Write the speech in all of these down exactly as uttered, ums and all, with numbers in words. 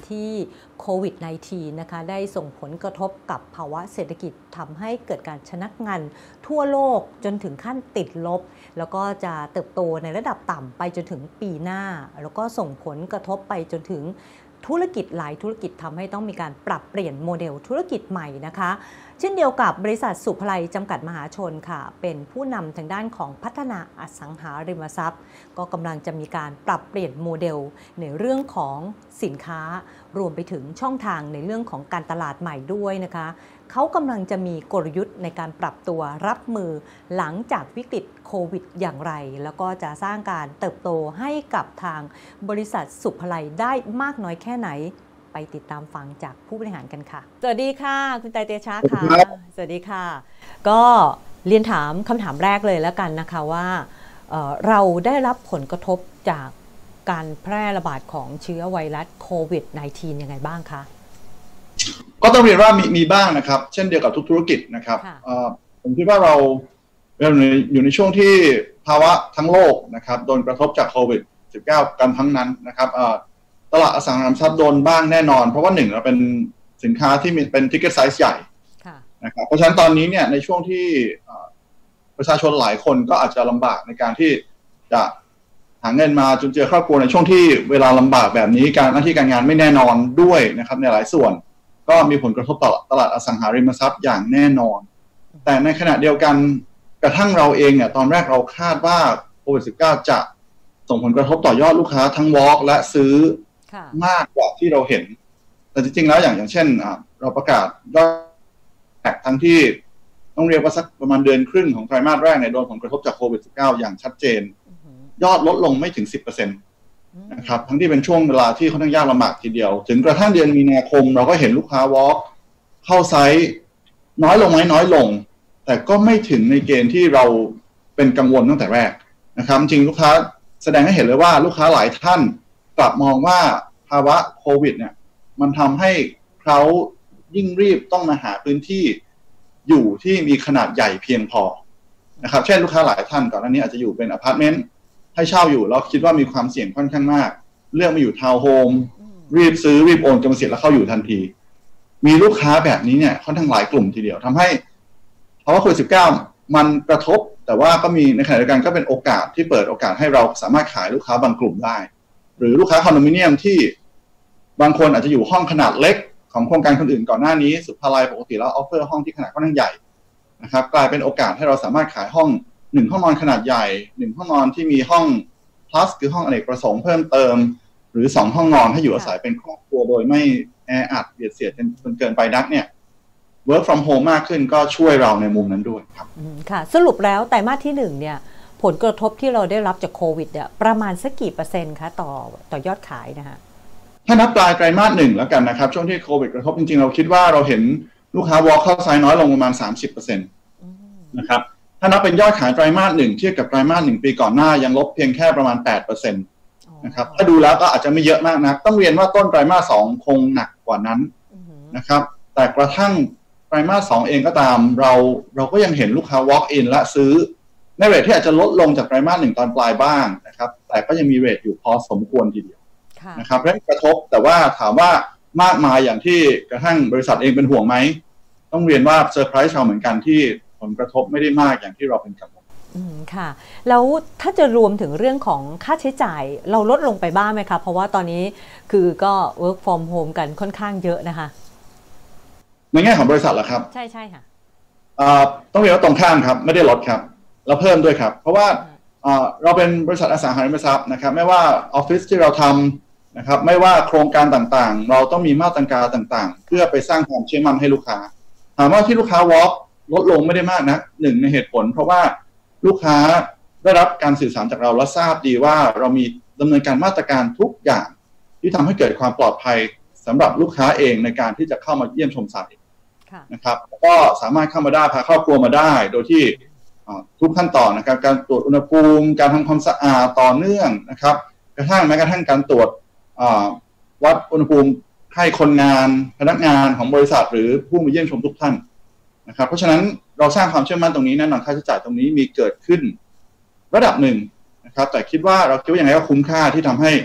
ที่โควิด สิบเก้า นะคะได้ส่งผลกระทบกับภาวะเศรษฐกิจทำให้เกิดการชะงักงันทั่วโลกจนถึงขั้นติดลบแล้วก็จะเติบโตในระดับต่ำไปจนถึงปีหน้าแล้วก็ส่งผลกระทบไปจนถึงธุรกิจหลายธุรกิจทำให้ต้องมีการปรับเปลี่ยนโมเดลธุรกิจใหม่นะคะเช่นเดียวกับบริษัทสุภไลจำกัดมหาชนค่ะเป็นผู้นำทางด้านของพัฒนาอสังหาริมทรัพย์ก็กำลังจะมีการปรับเปลี่ยนโมเดลในเรื่องของสินค้ารวมไปถึงช่องทางในเรื่องของการตลาดใหม่ด้วยนะคะเขากำลังจะมีกลยุทธ์ในการปรับตัวรับมือหลังจากวิกฤตโควิดอย่างไรแล้วก็จะสร้างการเติบโตให้กับทางบริษัทสุภไลได้มากน้อยแค่ไหนไปติดตามฟังจากผู้บริหารกันค่ะสวัสดีค่ะคุณไตรเตชะค่ะสวัสดีค่ะก็เรียนถามคำถามแรกเลยแล้วกันนะคะว่าเอ่อเราได้รับผลกระทบจากการแพร่ระบาดของเชื้อไวรัสโควิด สิบเก้า ยังไงบ้างคะก็ต้องเรียนว่ามีมีบ้างนะครับเช่นเดียวกับทุกธุรกิจนะครับผมคิดว่าเราอยู่ในช่วงที่ภาวะทั้งโลกนะครับโดนกระทบจากโควิด สิบเก้า กันทั้งนั้นนะครับตลาดอสังหาริมทรัพย์โดนบ้างแน่นอนเพราะว่าหนึ่งเราเป็นสินค้าที่มีเป็นทิกเก็ตไซส์ใหญ่นะครับเพราะฉะนั้นตอนนี้เนี่ยในช่วงที่ประชาชนหลายคนก็อาจจะลำบากในการที่จะหาเงินมาจนเจอครอบครัวในช่วงที่เวลาลำบากแบบนี้การหน้าที่การงานไม่แน่นอนด้วยนะครับในหลายส่วนก็มีผลกระทบต่อตลาดอสังหาริมทรัพย์อย่างแน่นอนแต่ในขณะเดียวกันกระทั่งเราเองเนี่ยตอนแรกเราคาดว่าโควิด สิบเก้า จะส่งผลกระทบต่อยอดลูกค้าทั้ง Walk และซื้อมากกว่าที่เราเห็นแต่จริงๆแล้วอย่างอย่างเช่นเราประกาศยอดแตกทั้งที่ต้องเรียกว่าสักประมาณเดือนครึ่งของไตรมาสแรกเนี่ยโดนผลกระทบจากโควิด สิบเก้า อย่างชัดเจนยอดลดลงไม่ถึง สิบเปอร์เซ็นต์ นะครับทั้งที่เป็นช่วงเวลาที่ค่อนข้างยากลำบากทีเดียวถึงกระทั่งเดือนมีนาคมเราก็เห็นลูกค้า Walk เข้าไซส์น้อยลงไหมน้อยลงแต่ก็ไม่ถึงในเกณฑ์ที่เราเป็นกังวลตั้งแต่แรกนะครับจริงลูกค้าแสดงให้เห็นเลยว่าลูกค้าหลายท่านกลับมองว่าภาวะโควิดเนี่ยมันทำให้เขายิ่งรีบต้องมาหาพื้นที่อยู่ที่มีขนาดใหญ่เพียงพอนะครับเช่นลูกค้าหลายท่านก่อนหน้านี้อาจจะอยู่เป็นอพาร์ตเมนต์ให้เช่าอยู่แล้วคิดว่ามีความเสี่ยงค่อนข้างมากเลือกมาอยู่ทาวน์โฮมรีบซื้อรีบโอนกรรมสิทธิ์แล้วเข้าอยู่ทันทีมีลูกค้าแบบนี้เนี่ยค่อนข้างหลายกลุ่มทีเดียวทำให้ภาวะโควิด สิบเก้า มันกระทบแต่ว่าก็มีในขณะเดียวกันก็เป็นโอกาสที่เปิดโอกาสให้เราสามารถขายลูกค้าบางกลุ่มได้หรือลูกค้าคอนโดมิเนียมที่บางคนอาจจะอยู่ห้องขนาดเล็กของโครงการคนอื่นก่อนหน้านี้สุภาลัยปกติแล้วออฟเฟอร์ห้องที่ขนาดค่อนข้างใหญ่นะครับกลายเป็นโอกาสให้เราสามารถขายห้องหนึ่งห้องนอนขนาดใหญ่หนึ่งห้องนอนที่มีห้อง plus คือห้องอเนกประสงค์เพิ่มเติมหรือสองห้องนอนให้อยู่อาศัยเป็นครอบครัวโดยไม่แออัดเบียดเสียดจนเกินไปนักเนี่ย work from home มากขึ้นก็ช่วยเราในมุมนั้นด้วยครับค่ะสรุปแล้วไตรมาสที่หนึ่งเนี่ยผลกระทบที่เราได้รับจากโควิดเนี่ยประมาณสักกี่เปอร์เซ็นต์คะต่อต่อยอดขายนะคะถ้านับปลายไตรมาสหนึ่งแล้วกันนะครับช่วงที่โควิดกระทบจริงๆเราคิดว่าเราเห็นลูกค้า walk เข้าไซส์น้อยลงประมาณ สามสิบเปอร์เซ็นต์ นะครับถ้านับเป็นยอดขายไตรมาสหนึ่งเทียบกับไตรมาสหนึ่งปีก่อนหน้ายังลบเพียงแค่ประมาณ แปดเปอร์เซ็นต์ นะครับถ้าดูแล้วก็อาจจะไม่เยอะมากนะต้องเรียนว่าต้นไตรมาสสองคงหนักกว่านั้นนะครับแต่กระทั่งไตรมาสสองเองก็ตามเราเราก็ยังเห็นลูกค้า walk in และซื้อในเรทที่อาจจะลดลงจากไตรมาสหนึ่งตอนปลายบ้างนะครับแต่ก็ยังมีเรทอยู่พอสมควรทีเดียวนะครับเรื่องกระทบแต่ว่าถามว่ามากมายอย่างที่กระทั่งบริษัทเองเป็นห่วงไหมต้องเรียนว่าเซอร์ไพรส์เราเหมือนกันที่ผลกระทบไม่ได้มากอย่างที่เราเป็นกังวลอืมค่ะแล้วถ้าจะรวมถึงเรื่องของค่าใช้จ่ายเราลดลงไปบ้างไหมคะเพราะว่าตอนนี้คือก็ work from home กันค่อนข้างเยอะนะคะในแง่ของบริษัทเหรอครับใช่ใช่ค่ะต้องเรียนว่าตรงข้ามครับไม่ได้ลดครับเราเพิ่มด้วยครับเพราะว่าเราเป็นบริษัทอสังหาริมทรัพย์นะครับไม่ว่าออฟฟิศที่เราทำนะครับไม่ว่าโครงการต่างๆเราต้องมีมาตรการต่างๆเพื่อไปสร้างความเชื่อมั่นให้ลูกค้าถามว่าที่ลูกค้า walk ลดลงไม่ได้มากนะหนึ่งในเหตุผลเพราะว่าลูกค้าได้รับการสื่อสารจากเราและทราบดีว่าเรามีดำเนินการมาตรการทุกอย่างที่ทำให้เกิดความปลอดภัยสำหรับลูกค้าเองในการที่จะเข้ามาเยี่ยมชมไซต์นะครับก็สามารถเข้ามาได้พาครอบครัวมาได้โดยที่ทุกขั้นตอนนะครับการตรวจอุณหภูมิการทำความสะอาดต่อเนื่องนะครับกระทั่งแม้กระทั่งการตรวจวัดอุณหภูมิให้คนงานพนักงานของบริษัทหรือผู้มาเยี่ยมชมทุกท่านนะครับเพราะฉะนั้นเราสร้างความเชื่อมั่นตรงนี้แน่นอนค่าใช้จ่ายตรงนี้มีเกิดขึ้นระดับหนึ่งนะครับแต่คิดว่าเราคิดว่าอย่างไรก็คุ้มค่าที่ทำให้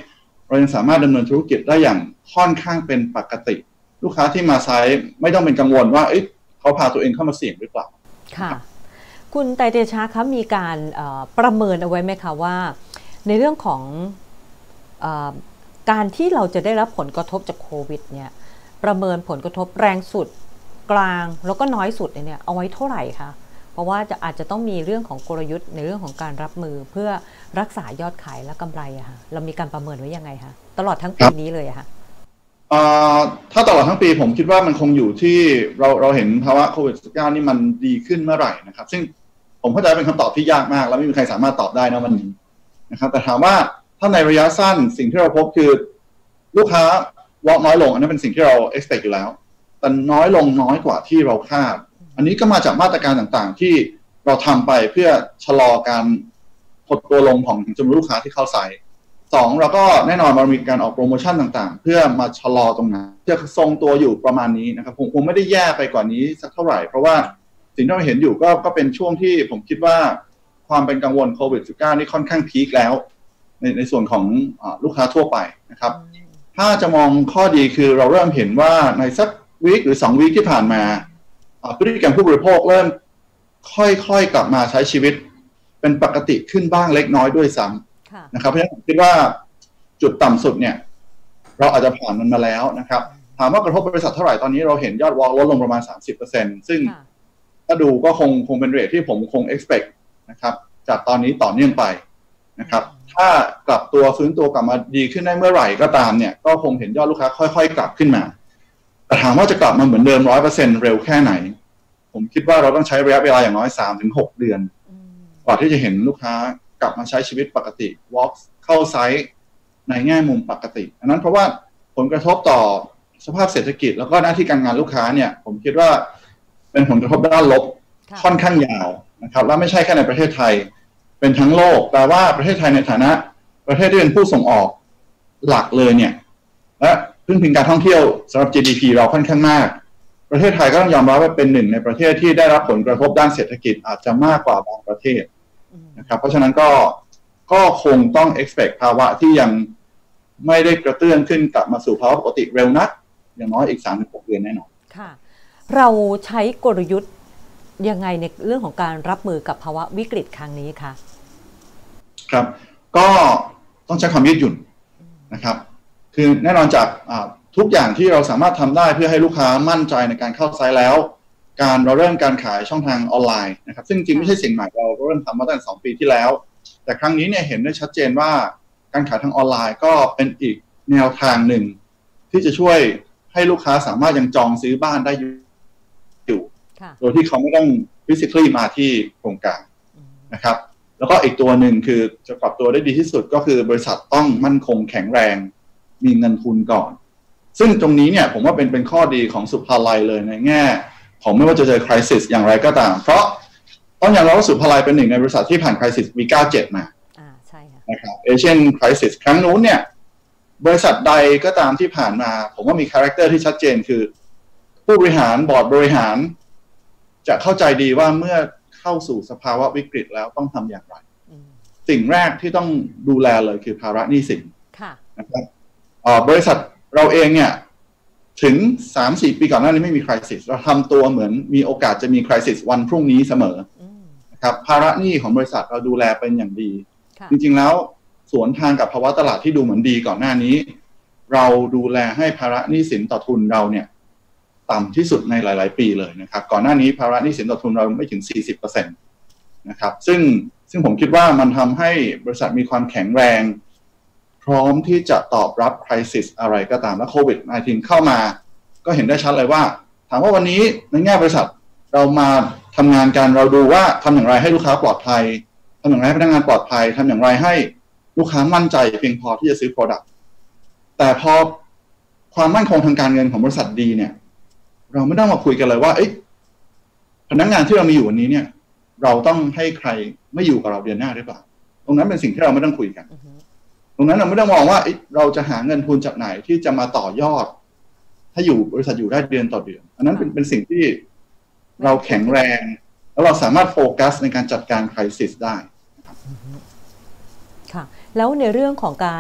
เรายังสามารถดำเนินธุรกิจได้อย่างค่อนข้างเป็นปกติลูกค้าที่มาไซต์ไม่ต้องเป็นกังวลว่าเอ๊ะเขาพาตัวเองเข้ามาเสี่ยงหรือเปล่าค่ะคุณไตรเตชะครับมีการประเมินเอาไว้ไหมคะว่าในเรื่องของเอ่อการที่เราจะได้รับผลกระทบจากโควิดเนี่ยประเมินผลกระทบแรงสุดกลางแล้วก็น้อยสุดเนี่ยเอาไว้เท่าไหร่คะเพราะว่าจะอาจจะต้องมีเรื่องของกลยุทธ์ในเรื่องของการรับมือเพื่อรักษายอดขายและกำไรอะค่ะเรามีการประเมินไว้ยังไงคะตลอดทั้งปีนี้เลยอะค่ะถ้าตลอดทั้งปีผมคิดว่ามันคงอยู่ที่เราเราเห็นภาวะโควิด สิบเก้า นี่มันดีขึ้นเมื่อไหร่นะครับซึ่งผมเข้าใจเป็นคำตอบที่ยากมากและไม่มีใครสามารถตอบได้นะวันนี้นะครับแต่ถามว่าถ้าในระยะสั้นสิ่งที่เราพบคือลูกค้าวอล์กน้อยลงอันนั้นเป็นสิ่งที่เรา expect อยู่แล้วแต่น้อยลงน้อยกว่าที่เราคาดอันนี้ก็มาจากมาตรการต่างๆที่เราทำไปเพื่อชะลอการหดตัวลงของจำนวนลูกค้าที่เข้าไซต์สองเราก็แน่นอนมันมีการออกโปรโมชั่นต่างๆเพื่อมาชะลอตรงนั้นจะทรงตัวอยู่ประมาณนี้นะครับผมคงไม่ได้แย่ไปกว่านี้สักเท่าไหร่เพราะว่าสิ่งที่เราเห็นอยู่ก็ก็เป็นช่วงที่ผมคิดว่าความเป็นกังวลโควิด สิบเก้า นี่ค่อนข้างพีคแล้วในในส่วนของอลูกค้าทั่วไปนะครับถ้าจะมองข้อดีคือเราเริ่มเห็นว่าในสักวีคหรือสองวีคที่ผ่านมาพฤติกรรมผู้บริโภคเริ่มค่อยๆกลับมาใช้ชีวิตเป็นปกติขึ้นบ้างเล็กน้อยด้วยซ้ำนะครับเพราะฉะนั้นผมคิดว่าจุดต่ำสุดเนี่ยเราอาจจะผ่านมันมาแล้วนะครับถามว่ากระทบบริษัทเท่าไหร่ตอนนี้เราเห็นยอดวอลลดลงประมาณ สามสิบเปอร์เซ็นต์ ซึ่งถ้าดูก็คงคงเป็นเรทที่ผมคง expect นะครับจากตอนนี้ต่อเนื่องไปนะครับถ้ากลับตัวฟื้นตัวกลับมาดีขึ้นได้เมื่อไหร่ก็ตามเนี่ยก็คงเห็นยอดลูกค้าค่อยๆกลับขึ้นมาแต่ถามว่าจะกลับมาเหมือนเดิม ร้อยเปอร์เซ็นต์ เร็วแค่ไหนผมคิดว่าเราต้องใช้ระยะเวลาอย่างน้อย สามถึงหก เดือนกว่าที่จะเห็นลูกค้ากลับมาใช้ชีวิตปกติ walk เข้าไซต์ในแง่มุมปกติอันนั้นเพราะว่าผลกระทบต่อสภาพเศรษฐกิจแล้วก็หน้าที่การงานลูกค้าเนี่ยผมคิดว่าเป็นผลกระทบด้านลบค่อนข้างยาวนะครับและไม่ใช่แค่ในประเทศไทยเป็นทั้งโลกแต่ว่าประเทศไทยในฐานะประเทศที่เป็นผู้ส่งออกหลักเลยเนี่ยและพึ่งพิงการท่องเที่ยวสำหรับ จี ดี พี เราค่อนข้างมากประเทศไทยก็ต้องยอมรับว่าเป็นหนึ่งในประเทศที่ได้รับผลกระทบด้านเศรษฐกิจอาจจะมากกว่าบางประเทศนะครับเพราะฉะนั้นก็ก็คงต้อง expect ภาวะที่ยังไม่ได้กระเตื้องขึ้นกลับมาสู่ภาวะปกติเร็วนักอย่างน้อยอีก สามถึงหก เดือนแน่นอนค่ะเราใช้กลยุทธ์ยังไงในเรื่องของการรับมือกับภาวะวิกฤตครั้งนี้คะครับก็ต้องใช้ความยืดหยุ่นนะครับคือแน่นอนจากทุกอย่างที่เราสามารถทำได้เพื่อให้ลูกค้ามั่นใจในการเข้าไซต์แล้วการเราเริ่มการขายช่องทางออนไลน์นะครับซึ่งจริงไม่ใช่สิ่งใหม่เราเริ่มทำมาตั้งแต่สองปีที่แล้วแต่ครั้งนี้เนี่ยเห็นได้ชัดเจนว่าการขายทางออนไลน์ก็เป็นอีกแนวทางหนึ่งที่จะช่วยให้ลูกค้าสามารถยังจองซื้อบ้านได้อยู่โดยที่เขาไม่ต้อง physically มาที่โครงการนะครับแล้วก็อีกตัวหนึ่งคือจะปรับตัวได้ดีที่สุดก็คือบริษัทต้องมั่นคงแข็งแรงมีเงินทุนก่อนซึ่งตรงนี้เนี่ยผมว่าเป็นเป็นข้อดีของสุภาลัยเลยในแง่ของไม่ว่าจะเจอ crisis อย่างไรก็ตามเพราะต้องอย่างเราว่าสุภาลัยเป็นหนึ่งในบริษัทที่ผ่าน crisis วี เก้าสิบเจ็ด มาอ่าใช่ค่ะนะครับ Asian crisis ครั้งนู้นเนี่ยบริษัทใดก็ตามที่ผ่านมาผมว่ามีคาแรคเตอร์ที่ชัดเจนคือผู้บริหารบอร์ดบริหารจะเข้าใจดีว่าเมื่อเข้าสู่สภาวะวิกฤตแล้วต้องทำอย่างไรสิ่งแรกที่ต้องดูแลเลยคือภาระหนี้สินนะครับบริษัทเราเองเนี่ยถึง สามถึงสี่ ปีก่อนหน้านี้ไม่มี crisis เราทำตัวเหมือนมีโอกาสจะมี crisis วันพรุ่งนี้เสมอนะครับภาระหนี้ของบริษัทเราดูแลเป็นอย่างดีจริงๆแล้วสวนทางกับภาวะตลาดที่ดูเหมือนดีก่อนหน้านี้เราดูแลให้ภาระหนี้สินต่อทุนเราเนี่ยต่ำที่สุดในหลายๆปีเลยนะครับก่อนหน้านี้ภาระหนี้สินต่อทุนเราไม่ถึง สี่สิบเปอร์เซ็นต์ นะครับซึ่งซึ่งผมคิดว่ามันทำให้บริษัทมีความแข็งแรงพร้อมที่จะตอบรับ crisis อะไรก็ตามและโควิด สิบเก้า เข้ามาก็เห็นได้ชัดเลยว่าถามว่าวันนี้ในแง่บริษัทเรามาทำงานกันเราดูว่าทำอย่างไรให้ลูกค้าปลอดภัยทำอย่างไรให้พนักงานปลอดภัยทำอย่างไรให้ลูกค้ามั่นใจเพียงพอที่จะซื้อ product แต่พอความมั่นคงทางการเงินของบริษัทดีเนี่ยเราไม่ต้องมาคุยกันเลยว่าเอ๊ะพนักงานที่เรามีอยู่วันนี้เนี่ยเราต้องให้ใครไม่อยู่กับเราเดือนหน้าหรือเปล่าตรงนั้นเป็นสิ่งที่เราไม่ต้องคุยกัน uh-huh. ตรงนั้นเราไม่ต้องมองว่าเราจะหาเงินทุนจากไหนที่จะมาต่อยอดถ้าอยู่บริษัทอยู่ได้เดือนต่อเดือนอันนั้น uh-huh. เป็นเป็นสิ่งที่เราแข็งแรงแล้วเราสามารถโฟกัสในการจัดการไครซิสได้ uh-huh. ค่ะแล้วในเรื่องของการ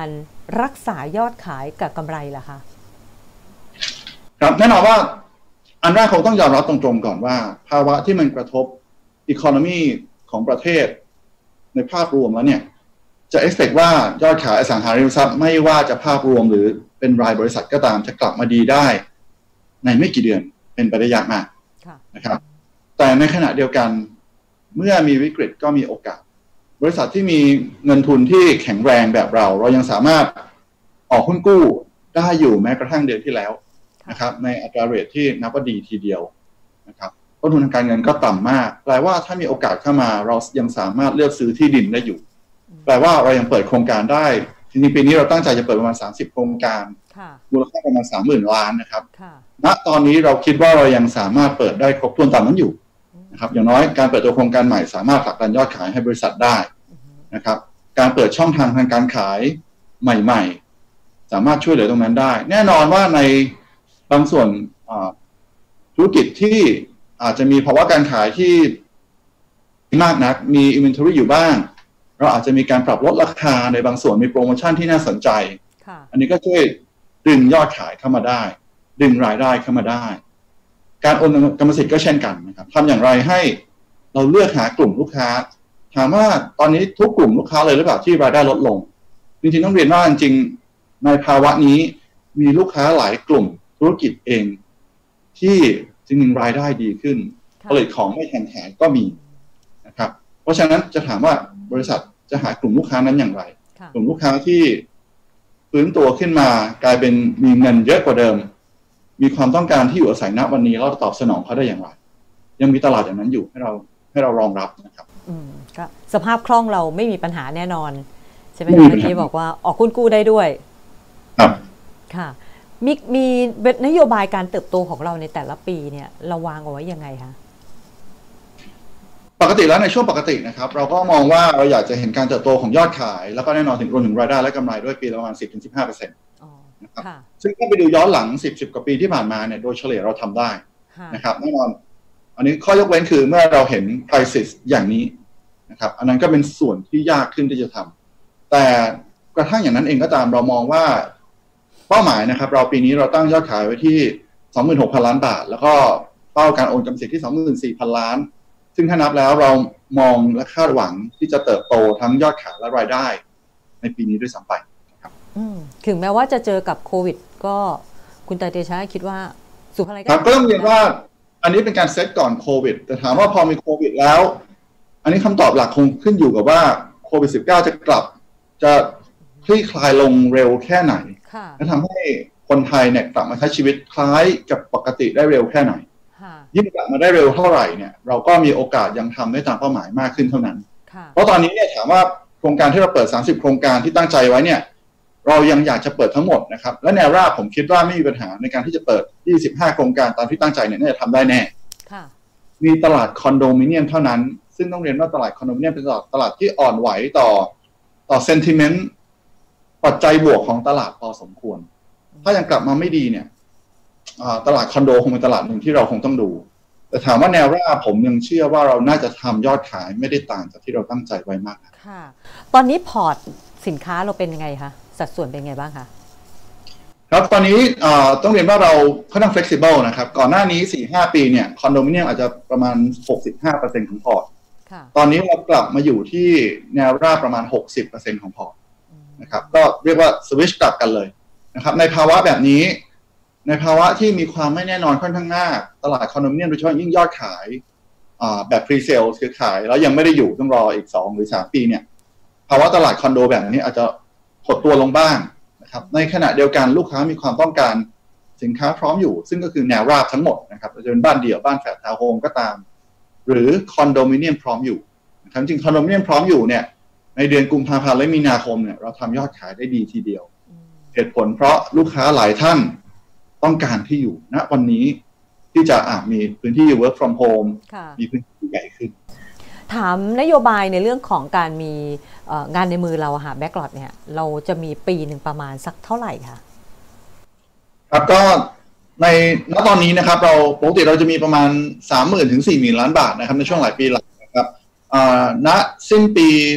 รักษายอดขายกับกำไรล่ะคะครับแน่นอนว่าอันแรกคงต้องยอมรับตรงๆก่อนว่าภาวะที่มันกระทบอีโคโนมีของประเทศในภาพรวมแล้วเนี่ยจะ expect ว่ายอดขายอสังหาริมทรัพย์ไม่ว่าจะภาพรวมหรือเป็นรายบริษัทก็ตามจะกลับมาดีได้ในไม่กี่เดือนเป็นไปได้ยากมากนะครับแต่ในขณะเดียวกันเมื่อมีวิกฤตก็มีโอกาสบริษัทที่มีเงินทุนที่แข็งแรงแบบเราเรายังสามารถออกหุ้นกู้ได้อยู่แม้กระทั่งเดือนที่แล้วนะครับในอัตราเรทที่นับว่าดีทีเดียวนะครับต้นทุนทางการเงินก็ต่ำมากแปลว่าถ้ามีโอกาสเข้ามาเรายังสามารถเลือกซื้อที่ดินได้อยู่แปลว่าเรายังเปิดโครงการได้จริงๆปีนี้เราตั้งใจจะเปิดประมาณสามสิบโครงการมูลค่าประมาณ สามหมื่น ล้านนะครับณตอนนี้เราคิดว่าเรายังสามารถเปิดได้ครบถ้วนตามนั้นอยู่นะครับอย่างน้อยการเปิดตัวโครงการใหม่สามารถผลักดันยอดขายให้บริษัทได้นะครับการเปิดช่องทางทางการขายใหม่ๆสามารถช่วยเหลือตรงนั้นได้แน่นอนว่าในบางส่วนธุรกิจที่อาจจะมีภาวะการขายที่มากนักมี inventory อยู่บ้างเราอาจจะมีการปรับลดราคาในบางส่วนมีโปรโมชั่นที่น่าสนใจอันนี้ก็ช่วยดึงยอดขายเข้ามาได้ดึงรายได้เข้ามาได้การโอนกรรมสิทธิ์ก็เช่นกันนะครับทำอย่างไรให้เราเลือกหากลุ่มลูกค้าถามว่าตอนนี้ทุกกลุ่มลูกค้าเลยหรือเปล่าที่รายได้ลดลงจริงๆต้องเรียนว่าจริงๆในภาวะนี้มีลูกค้าหลายกลุ่มธุรกิจเองที่จริงๆรายได้ดีขึ้นผลิตของไม่แข่งขันก็มีนะครับเพราะฉะนั้นจะถามว่าบริษัทจะหากลุ่มลูกค้านั้นอย่างไรกลุ่มลูกค้าที่ฟื้นตัวขึ้นมากลายเป็นมีเงินเยอะกว่าเดิมมีความต้องการที่อยู่อาศัยณวันนี้เราตอบสนองเขาได้อย่างไรยังมีตลาดอย่างนั้นอยู่ให้เราให้เรารองรับนะครับอืมก็สภาพคล่องเราไม่มีปัญหาแน่นอนใช่ไหมคะเมื่อกี้บอกว่าออกหุ้นกู้ได้ด้วยครับค่ะมีมีนโยบายการเติบโตของเราในแต่ละปีเนี่ยเราวางเอาไว้ยังไงคะปกติแล้วในช่วงปกตินะครับเราก็มองว่าเราอยากจะเห็นการเติบโตของยอดขายแล้วก็แน่นอนถึงรวมถึงรายได้และกำไรด้วยปีละประมาณ สิบถึงสิบห้าเปอร์เซ็นต์ นะครับซึ่งถ้าไปดูย้อนหลังสิบ สิบกว่าปีที่ผ่านมาเนี่ยโดยเฉลี่ยเราทำได้นะครับแน่นอนอันนี้ข้อยกเว้นคือเมื่อเราเห็น crisis อย่างนี้นะครับอันนั้นก็เป็นส่วนที่ยากขึ้นที่จะทำแต่กระทั่งอย่างนั้นเองก็ตามเรามองว่าเป้าหมายนะครับเราปีนี้เราตั้งยอดขายไว้ที่ สองหมื่นหกพัน ล้านบาทแล้วก็เป้าการโอนกรรมสิทธิ์ที่ สองหมื่นสี่พัน ล้านซึ่งถ้านับแล้วเรามองและคาดหวังที่จะเติบโตทั้งยอดขายและรายได้ในปีนี้ด้วยซ้ำไปครับถึงแม้ว่าจะเจอกับโควิดก็คุณไตรเตชะคิดว่าสุภาลัยครับก็ต้องเรียนว่าอันนี้เป็นการเซตก่อนโควิดแต่ถามว่าพอมีโควิดแล้วอันนี้คำตอบหลักคงขึ้นอยู่กับว่าโควิด สิบเก้า จะกลับจะคลี่คลายลงเร็วแค่ไหนและทำให้คนไทยเนี่ยกลับมาใช้ชีวิตคล้ายกับปกติได้เร็วแค่ไหนยิ่งกลับมาได้เร็วเท่าไหร่เนี่ยเราก็มีโอกาสยังทำได้ตามเป้าหมายมากขึ้นเท่านั้นเพราะตอนนี้เนี่ยถามว่าโครงการที่เราเปิดสามสิบโครงการที่ตั้งใจไว้เนี่ยเรายังอยากจะเปิดทั้งหมดนะครับและแนวราบผมคิดว่าไม่มีปัญหาในการที่จะเปิดยี่สิบห้าโครงการตามที่ตั้งใจเนี่ยน่าจะทำได้แน่มีตลาดคอนโดมิเนียมเท่านั้นซึ่งต้องเรียนว่าตลาดคอนโดมิเนียมเป็นตลาดตลาดที่อ่อนไหวต่อต่อเซนติเมนต์ปัจจัยบวกของตลาดพอสมควรถ้ายังกลับมาไม่ดีเนี่ยตลาดคอนโดคงเป็นตลาดหนึ่งที่เราคงต้องดูแต่ถามว่าแนวราบผมยังเชื่อว่าเราน่าจะทำยอดขายไม่ได้ต่างจากที่เราตั้งใจไว้มากค่ะตอนนี้พอร์ตสินค้าเราเป็นยังไงคะสัดส่วนเป็นไงบ้างคะครับตอนนี้ต้องเรียนว่าเราค่อนข้าง flexible นะครับก่อนหน้านี้ สี่ถึงห้า ปีเนี่ยคอนโดมิเนียมอาจจะประมาณ หกสิบห้าเปอร์เซ็นต์ ของพอร์ตตอนนี้เรากลับมาอยู่ที่แนวราบประมาณ หกสิบเปอร์เซ็นต์ ของพอร์ตนะครับก็เรียกว่าสวิชกลับกันเลยนะครับในภาวะแบบนี้ในภาวะที่มีความไม่แน่นอนค่อนข้างมากตลาดคอนโดมิเนียมโดยเฉพาะยิ่งยอดขายแบบ pre-sale คือขายแล้วยังไม่ได้อยู่ต้องรออีกสองหรือสามปีเนี่ยภาวะตลาดคอนโดแบบนี้อาจจะหดตัวลงบ้างนะครับในขณะเดียวกันลูกค้ามีความต้องการสินค้าพร้อมอยู่ซึ่งก็คือแนวราบทั้งหมดนะครับจะเป็นบ้านเดี่ยวบ้านแฝดทาวน์โฮมก็ตามหรือคอนโดมิเนียมพร้อมอยู่นะครับจริงคอนโดมิเนียมพร้อมอยู่เนี่ยในเดือนกุมภาพันธ์และมีนาคมเนี่ยเราทำยอดขายได้ดีทีเดียวเหตุผลเพราะลูกค้าหลายท่านต้องการที่อยู่ณวันนี้ที่จะอ่ะมีพื้นที่ work from home มีพื้นที่ใหญ่ขึ้นถามนโยบายในเรื่องของการมีงานในมือเราค่ะแบ็กหลอดเนี่ยเราจะมีปีหนึ่งประมาณสักเท่าไหร่คะครับก็ในณตอนนี้นะครับเราปกติเราจะมีประมาณ สามหมื่น ถึง สี่หมื่น ล้านบาทนะครับในช่วงหลายปีหลังนะครับณสิ้นปีท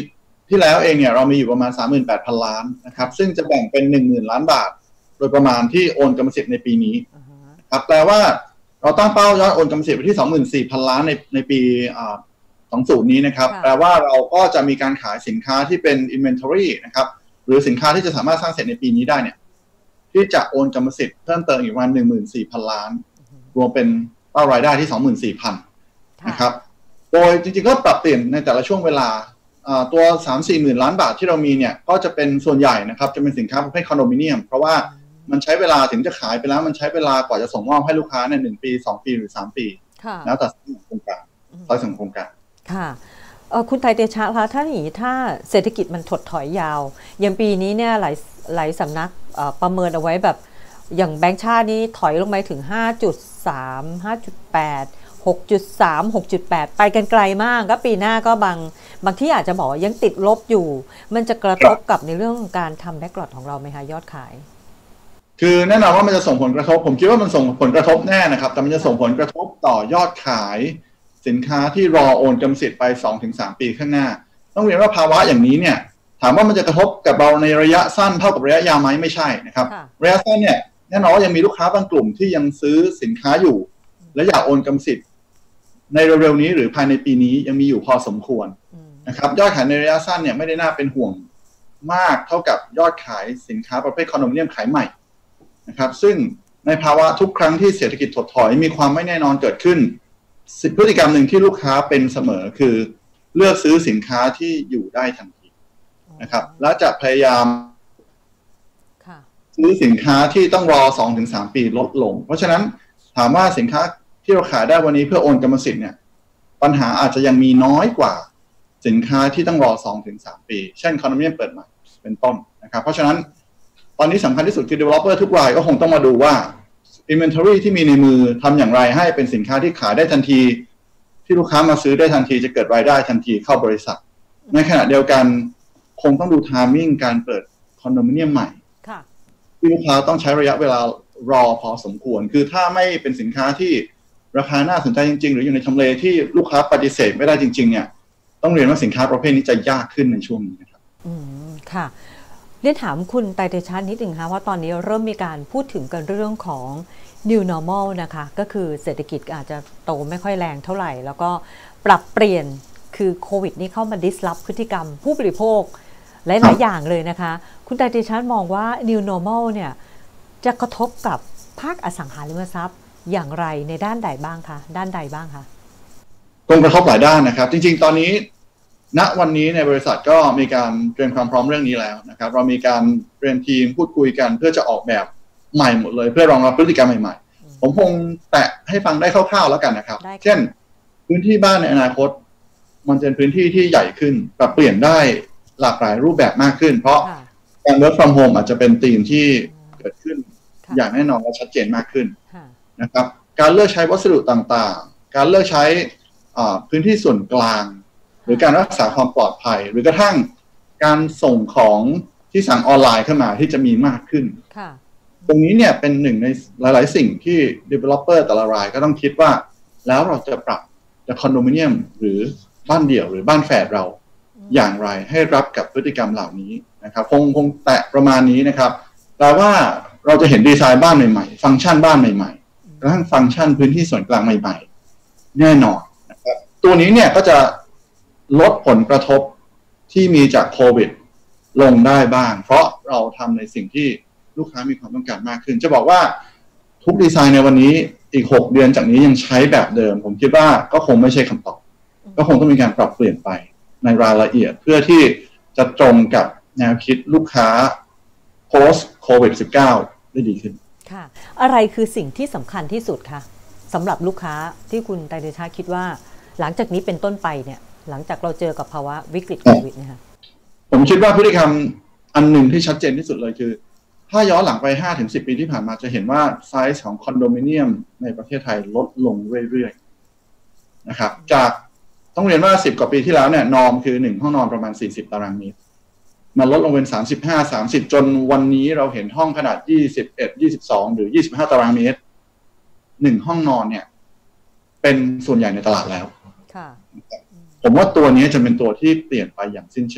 ที่แล้วเองเนี่ยเรามีอยู่ประมาณ สามหมื่นแปดพัน ล้านนะครับซึ่งจะแบ่งเป็น หนึ่งหมื่น ล้านบาทโดยประมาณที่โอนกรรมสิทธิ์ในปีนี้ครับแปลว่าเราตั้งเป้ายอดโอนกรรมสิทธิ์ไปที่ สองหมื่นสี่พัน ล้านในในปีสองสิบนี้นะครับแปลว่าเราก็จะมีการขายสินค้าที่เป็น inventory นะครับหรือสินค้าที่จะสามารถสร้างเสร็จในปีนี้ได้เนี่ยที่จะโอนกรรมสิทธิ์เพิ่มเติมอีกประมาณ หนึ่งหมื่นสี่พัน ล้านรวมเป็นเป้ารายได้ที่ สองหมื่นสี่พัน นะครับโดยจริงๆก็ปรับเปลี่ยนในแต่ละช่วงเวลาตัว สามสี่ หมื่นล้านบาทที่เรามีเนี่ยก็จะเป็นส่วนใหญ่นะครับจะเป็นสินค้าประเภทคอนโดมิเนียมเพราะว่ามันใช้เวลาถึงจะขายไปแล้วมันใช้เวลากว่าจะส่งมอบให้ลูกค้าในหนึ่งปีสองปีหรือสามปีแล้วแต่โครงการไซส์ของโครงการค่ะคุณไตรเตชะคะถ้าอย่างนี้ถ้าเศรษฐกิจมันถดถอยยาวอย่างปีนี้เนี่ยหลายหลายสำนักประเมินเอาไว้แบบอย่างแบงก์ชาตินี้ถอยลงไปถึง ห้าจุดสาม ห้าจุดแปด หกจุดสาม หกจุดแปด ไปกันไกลมากก็ปีหน้าก็บางบางที่อาจจะบอกยังติดลบอยู่มันจะกระทบกับในเรื่องการทำแบ็กลอตของเราไหมคะยอดขายคือแน่นอนว่ามันจะส่งผลกระทบผมคิดว่ามันส่งผลกระทบแน่นะครับแต่มันจะส่งผลกระทบต่อยอดขายสินค้าที่รอโอนกรรมสิทธิ์ไป สองถึงสาม ปีข้างหน้าต้องเรียนว่าภาวะอย่างนี้เนี่ยถามว่ามันจะกระทบกับเราในระยะสั้นเท่ากับระยะยาวไหมไม่ใช่นะครับระยะสั้นเนี่ยแน่นอนว่ายังมีลูกค้าบางกลุ่มที่ยังซื้อสินค้าอยู่และอยากโอนกรรมสิทธิ์ในเร็วๆนี้หรือภายในปีนี้ยังมีอยู่พอสมควรนะครับยอดขายในระยะสั้นเนี่ยไม่ได้น่าเป็นห่วงมากเท่ากับยอดขายสินค้าประเภทคอนโดมิเนียมขายใหม่นะครับซึ่งในภาวะทุกครั้งที่เศรษฐกิจถดถอยมีความไม่แน่นอนเกิดขึ้นพฤติกรรมหนึ่งที่ลูกค้าเป็นเสมอคือเลือกซื้อสินค้าที่อยู่ได้ทันทีนะครับและจะพยายามซื้อสินค้าที่ต้องรอ สองถึงสาม ปีลดลงเพราะฉะนั้นถามว่าสินค้าที่เราขายได้วันนี้เพื่อโอนกรรมสิทธิ์เนี่ยปัญหาอาจจะยังมีน้อยกว่าสินค้าที่ต้องรอ สองถึงสาม ปีเช่นคอนโดมิเนียมเปิดใหม่เป็นต้นนะครับเพราะฉะนั้นตอนนี้สำคัญที่สุดคือ developer ทุกรายก็คงต้องมาดูว่า inventory ที่มีในมือทำอย่างไรให้เป็นสินค้าที่ขายได้ทันทีที่ลูกค้ามาซื้อได้ทันทีจะเกิดรายได้ทันทีเข้าบริษัทในขณะเดียวกันคงต้องดู timing การเปิดคอนโดมิเนียมใหม่ที่ลูกค้าต้องใช้ระยะเวลารอพอสมควรคือถ้าไม่เป็นสินค้าที่ราคาน่าสนใจจริงๆหรืออยู่ในทำเลที่ลูกค้าปฏิเสธไม่ได้จริงๆเนี่ยต้องเรียนว่าสินค้าประเภทนี้จะยากขึ้นในช่วงนี้นะครับอืมค่ะเรียนถามคุณไตรเตชะนิดหนึ่งค่ะว่าตอนนี้เริ่มมีการพูดถึงกันเรื่องของ new normal นะคะก็คือเศรษฐกิจอาจจะโตไม่ค่อยแรงเท่าไหร่แล้วก็ปรับเปลี่ยนคือโควิดนี่เข้ามา disrupt พฤติกรรมผู้บริโภคหลายๆอย่างเลยนะคะคุณไตรเตชะมองว่า new normal เนี่ยจะกระทบกับภาคอสังหาริมทรัพย์อย่างไรในด้านใดบ้างคะด้านใดบ้างคะคงกระทบหลายด้านนะครับจริงๆตอนนี้ณวันนี้ในบริษัทก็มีการเตรียมความพร้อมเรื่องนี้แล้วนะครับเรามีการเตรียมทีมพูดคุยกันเพื่อจะออกแบบใหม่หมดเลยเพื่อรองรับพฤติกรรมใหม่ๆผมคงแตะให้ฟังได้คร่าวๆแล้วกันนะครับเช่นพื้นที่บ้านในอนาคตมันเป็นพื้นที่ที่ใหญ่ขึ้นปรับเปลี่ยนได้หลากหลายรูปแบบมากขึ้นเพราะการ work from home อาจจะเป็นธีมที่เกิดขึ้นอย่างแน่นอนและชัดเจนมากขึ้นนะครับการเลือกใช้วัสดุต่างๆการเลือกใช้พื้นที่ส่วนกลางหรือการรักษาความปลอดภัยหรือกระทั่งการส่งของที่สั่งออนไลน์เข้ามาที่จะมีมากขึ้นตรงนี้เนี่ยเป็นหนึ่งในหลายๆสิ่งที่ developer แต่ละรายก็ต้องคิดว่าแล้วเราจะปรับจะคอนโดมิเนียมหรือบ้านเดี่ยวหรือบ้านแฝดเราอย่างไรให้รับกับพฤติกรรมเหล่านี้นะครับคงคงแตะประมาณนี้นะครับแปลว่าเราจะเห็นดีไซน์บ้านใหม่ๆฟังก์ชันบ้านใหม่ๆกระทั่งฟังก์ชันพื้นที่ส่วนกลางใหม่ๆแน่นอนนะครับตัวนี้เนี่ยก็จะลดผลกระทบที่มีจากโควิดลงได้บ้างเพราะเราทำในสิ่งที่ลูกค้ามีความต้องการมากขึ้นจะบอกว่าทุกดีไซน์ในวันนี้อีกหกเดือนจากนี้ยังใช้แบบเดิมผมคิดว่าก็คงไม่ใช่คำตอบก็คงต้องมีการปรับเปลี่ยนไปในรายละเอียดเพื่อที่จะตรงกับแนวคิดลูกค้า post โควิด สิบเก้า ได้ดีขึ้นค่ะอะไรคือสิ่งที่สำคัญที่สุดคะสำหรับลูกค้าที่คุณไตรเตชะคิดว่าหลังจากนี้เป็นต้นไปเนี่ยหลังจากเราเจอกับภาวะวิกฤตโควิดนะคะผมคิดว่าพฤติกรรมอันหนึ่งที่ชัดเจนที่สุดเลยคือถ้าย้อนหลังไป ห้าถึงสิบ ปีที่ผ่านมาจะเห็นว่าไซส์ของคอนโดมิเนียมในประเทศไทยลดลงเรื่อยๆนะครับจากต้องเรียนว่าสิบกว่าปีที่แล้วเนี่ยนอร์มคือหนึ่งห้องนอนประมาณสี่สิบตารางเมตรมันลดลงเป็นสามสิบห้า สามสิบจนวันนี้เราเห็นห้องขนาดยี่สิบเอ็ด ยี่สิบสองหรือยี่สิบห้าตารางเมตรหนึ่งห้องนอนเนี่ยเป็นส่วนใหญ่ในตลาดแล้วค่ะผมว่าตัวนี้จะเป็นตัวที่เปลี่ยนไปอย่างสิ้นเชิง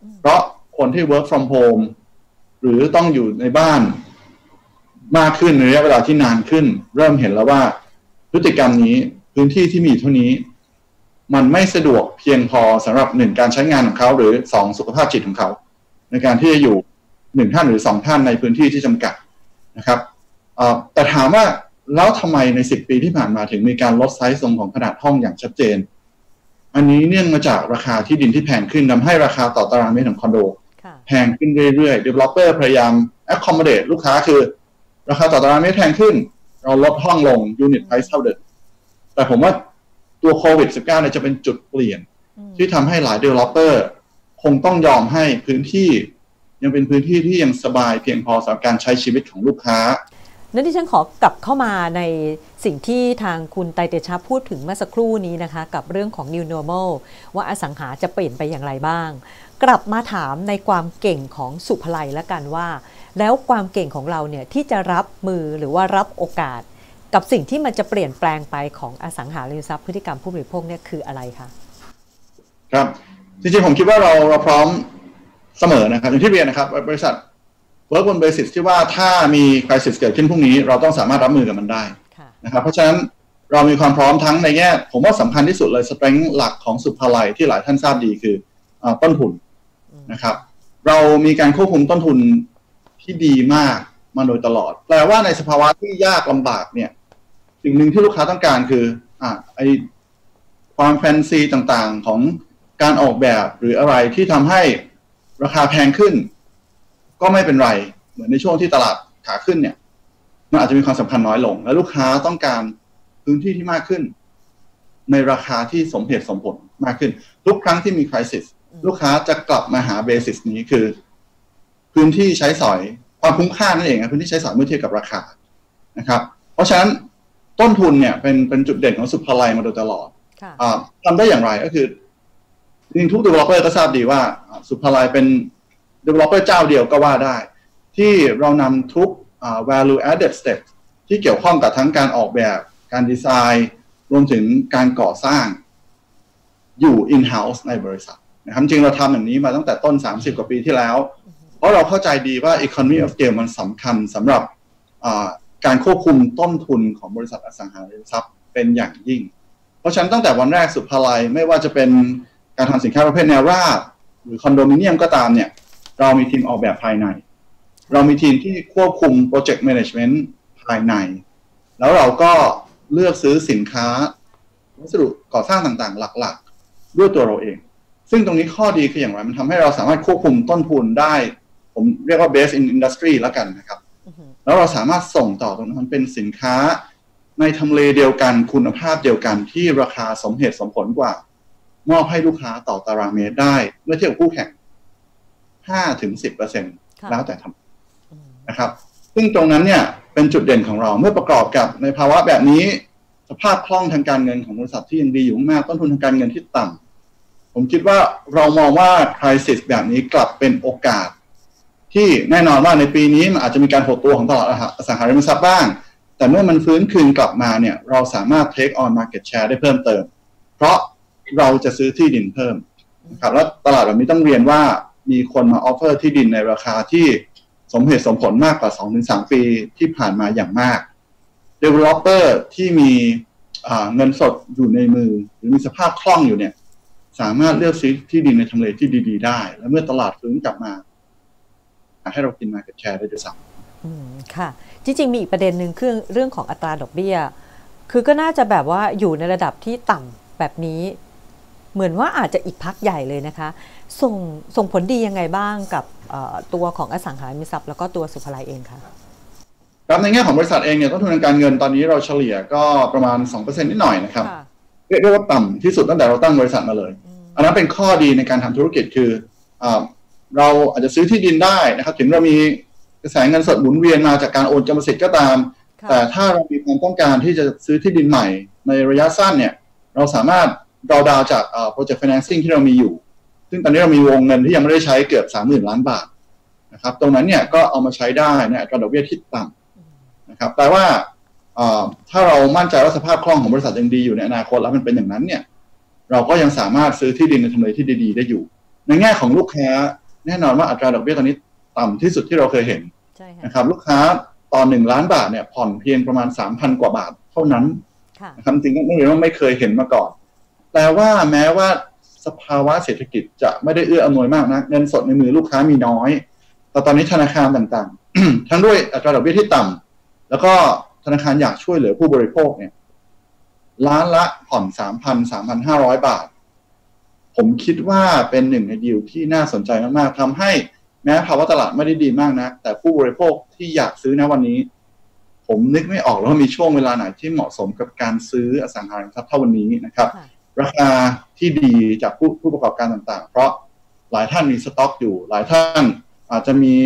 เพราะคนที่ work from home หรือต้องอยู่ในบ้านมากขึ้นในระยะเวลาที่นานขึ้นเริ่มเห็นแล้วว่าพฤติกรรมนี้พื้นที่ที่มีเท่านี้มันไม่สะดวกเพียงพอสำหรับหนึ่งการใช้งานของเขาหรือสองสุขภาพจิตของเขาในการที่จะอยู่หนึ่งท่านหรือสองท่านในพื้นที่ที่จำกัดนะครับแต่ถามว่าแล้วทำไมในสิบปีที่ผ่านมาถึงมีการลดไซส์ทรงของขนาดห้องอย่างชัดเจนอันนี้เนื่องมาจากราคาที่ดินที่แพงขึ้นทำให้ราคาต่อตารางเมตรของคอนโดแพงขึ้นเรื่อยๆ developer พยายาม accommodate ลูกค้าคือราคาต่อตารางเมตรแพงขึ้นเราลดห้องลง unit price เท่าเดิมแต่ผมว่าตัวโควิด สิบเก้า เนี่ยจะเป็นจุดเปลี่ยนที่ทำให้หลาย developer คงต้องยอมให้พื้นที่ยังเป็นพื้นที่ที่ยังสบายเพียงพอสำหรับการใช้ชีวิตของลูกค้านั่นที่ฉันขอกลับเข้ามาในสิ่งที่ทางคุณไตรเตชะพูดถึงเมื่อสักครู่นี้นะคะกับเรื่องของ New Normal ว่าอสังหาจะเปลี่ยนไปอย่างไรบ้างกลับมาถามในความเก่งของสุภไลแล้วกันว่าแล้วความเก่งของเราเนี่ยที่จะรับมือหรือว่ารับโอกาสกับสิ่งที่มันจะเปลี่ยนแปลงไปของอสังหาริมทรัพย์พฤติกรรมผู้บริโภคเนี่ยคืออะไรคะครับจริงๆผมคิดว่าเราเราพร้อมเสมอนะครับอย่างที่เรียนนะครับบริษัทเวิร์กบนเบสิสที่ว่าถ้ามีไครซิสเกิดขึ้นพรุ่งนี้เราต้องสามารถรับมือกับมันได้นะครับเพราะฉะนั้นเรามีความพร้อมทั้งในแง่ผมว่าสำคัญที่สุดเลยสเตรนท์หลักของสุภาลัยที่หลายท่านทราบดีคือต้นทุนนะครับเรามีการควบคุมต้นทุนที่ดีมากมาโดยตลอดแปลว่าในสภาวะที่ยากลำบากเนี่ยสิ่งหนึ่งที่ลูกค้าต้องการคืออ่าไอความแฟนซีต่างๆของการออกแบบหรืออะไรที่ทำให้ราคาแพงขึ้นก็ไม่เป็นไรเหมือนในช่วงที่ตลาดขาขึ้นเนี่ยมันอาจจะมีความสำคัญน้อยลงและลูกค้าต้องการพื้นที่ที่มากขึ้นในราคาที่สมเหตุสมผลมากขึ้นทุกครั้งที่มีไครซิสลูกค้าจะกลับมาหาเบสิสนี้คือพื้นที่ใช้สอยความคุ้มค่านั่นเองนะพื้นที่ใช้สอยเมื่อเทียบกับราคานะครับเพราะฉะนั้นต้นทุนเนี่ยเป็นเป็นจุดเด่นของสุภาลัยมาโดยตลอดทำได้อย่างไรก็คือจริงๆทุก developer ก็ทราบดีว่าสุภาลัยเป็น developer เจ้าเดียวก็ว่าได้ที่เรานำทุก value added step ที่เกี่ยวข้องกับทั้งการออกแบบการดีไซน์รวมถึงการก่อสร้างอยู่ in house ในบริษัทนะครับจริงเราทำอย่างนี้มาตั้งแต่ต้นสามสิบกว่าปีที่แล้วเพราะเราเข้าใจดีว่า economy of scale มันสำคัญสำหรับการควบคุมต้นทุนของบริษัทอสังหาริมทรัพย์เป็นอย่างยิ่งเพราะฉะนั้นตั้งแต่วันแรกสุภาลัยไม่ว่าจะเป็นการทำสินค้าประเภทแนวราบหรือคอนโดมิเนียมก็ตามเนี่ยเรามีทีมออกแบบภายในเรามีทีมที่ควบคุมโปรเจกต์แมネจเมนต์ภายในแล้วเราก็เลือกซื้อสินค้าวัสดุก่อสร้างต่างๆหลักๆด้วยตัวเราเองซึ่งตรงนี้ข้อดีคืออย่างไรมันทำให้เราสามารถควบคุมต้นทุนได้ผมเรียกว่า base in industry แล้วกันนะครับ uh-huh. แล้วเราสามารถส่งต่อตรงนั้นเป็นสินค้าในทำเลเดียวกันคุณภาพเดียวกันที่ราคาสมเหตุสมผลกว่ามอบให้ลูกค้าต่อตารางเมตรได้เมื่อเทียบกับคู่แข่ง ห้าถึงสิบเปอร์เซ็นต์ แล้วแต่ทำนะครับซึ่งตรงนั้นเนี่ยเป็นจุดเด่นของเราเมื่อประกอบกับในภาวะแบบนี้สภาพคล่องทางการเงินของบริษัทที่ยังดีอยู่มากต้นทุนทางการเงินที่ต่ำผมคิดว่าเรามองว่าไครซิสแบบนี้กลับเป็นโอกาสที่แน่นอนว่าในปีนี้มันอาจจะมีการหดตัวของตลาดอสังหาริมทรัพย์บ้างแต่เมื่อมันฟื้นคืนกลับมาเนี่ยเราสามารถ take on market share ได้เพิ่มเติมเพราะเราจะซื้อที่ดินเพิ่มนะครับแล้วตลาดแบบนี้ต้องเรียนว่ามีคนมาออฟเฟอร์ที่ดินในราคาที่สมเหตุสมผลมากกว่า สองถึงสาม ปีที่ผ่านมาอย่างมาก developer ที่มีเงินสดอยู่ในมือหรือมีสภาพคล่องอยู่เนี่ยสามารถเลือกซื้อที่ดินในทำเลที่ดีๆได้และเมื่อตลาดฟื้นกลับมาให้เรากิน market share ได้ด้วยซ้ำค่ะจริงๆมีอีกประเด็นหนึ่งคือเรื่องของอัตราดอกเบี้ยคือก็น่าจะแบบว่าอยู่ในระดับที่ต่ำแบบนี้เหมือนว่าอาจจะอีกพักใหญ่เลยนะคะส่งส่งผลดียังไงบ้างกับตัวของอสังหาริมทรัพย์แล้วก็ตัวสุภาลัยเองคะครับในแง่ของบริษัทเองเนี่ยต้นทุนทางการเงินตอนนี้เราเฉลี่ยก็ประมาณ สองเปอร์เซ็นต์ นิดหน่อยนะครับเรียกได้ว่าต่ำที่สุดตั้งแต่เราตั้งบริษัทมาเลยอันนั้นเป็นข้อดีในการทำธุรกิจคือเราอาจจะซื้อที่ดินได้นะครับถึงเรามีกระแสเงินสดหมุนเวียนมาจากการโอนกรรมสิทธิ์ก็ตามแต่ถ้าเรามีความต้องการที่จะซื้อที่ดินใหม่ในระยะสั้นเนี่ยเราสามารถเราดาวจากโปรเจกต์ financing ที่เรามีอยู่ซึ่งตอนนี้เรามีวงเงินที่ยังไม่ได้ใช้เกือบ สามหมื่น ล้านบาทนะครับตรงนั้นเนี่ยก็เอามาใช้ได้ในอัตราดอกเบี้ยที่ต่ำนะครับแต่ว่าถ้าเรามั่นใจว่าสภาพคล่องของบริษัทยังดีอยู่ในอนาคตแล้วมันเป็นอย่างนั้นเนี่ยเราก็ยังสามารถซื้อที่ดินในทำเลที่ดีๆได้อยู่ในแง่ของลูกค้าแน่นอนว่าอัตราดอกเบี้ยตอนนี้ต่ำที่สุดที่เราเคยเห็นนะครับลูกค้าตอนหนึ่งล้านบาทเนี่ยผ่อนเพียงประมาณ สามพัน กว่าบาทเท่านั้นนะครับจริงๆต้องเรียนว่าไม่เคยเห็นมาก่อนแต่ว่าแม้ว่าสภาวะเศรษฐกิจจะไม่ได้เอื้ออำนวยมากนะเงินสดในมือลูกค้ามีน้อยแต่ตอนนี้ธนาคารต่างๆ ทั้งด้วยอัตราดอกเบี้ยที่ต่ำแล้วก็ธนาคารอยากช่วยเหลือผู้บริโภคเนี่ยล้านละผ่อน สามพัน สามพันห้าร้อย บาทผมคิดว่าเป็นหนึ่งในดีลที่น่าสนใจมากๆทำให้แม้ภาวะตลาดไม่ได้ดีมากนะแต่ผู้บริโภคที่อยากซื้อณวันนี้ผมนึกไม่ออกแล้วว่ามีช่วงเวลาไหนที่เหมาะสมกับการซื้ออสังหาริมทรัพย์เท่าวันนี้นะครับราคาที่ดีจากผู้ผู้ประกอบการต่างๆเพราะหลายท่านมีสต็อกอยู่หลายท่านอาจจะมี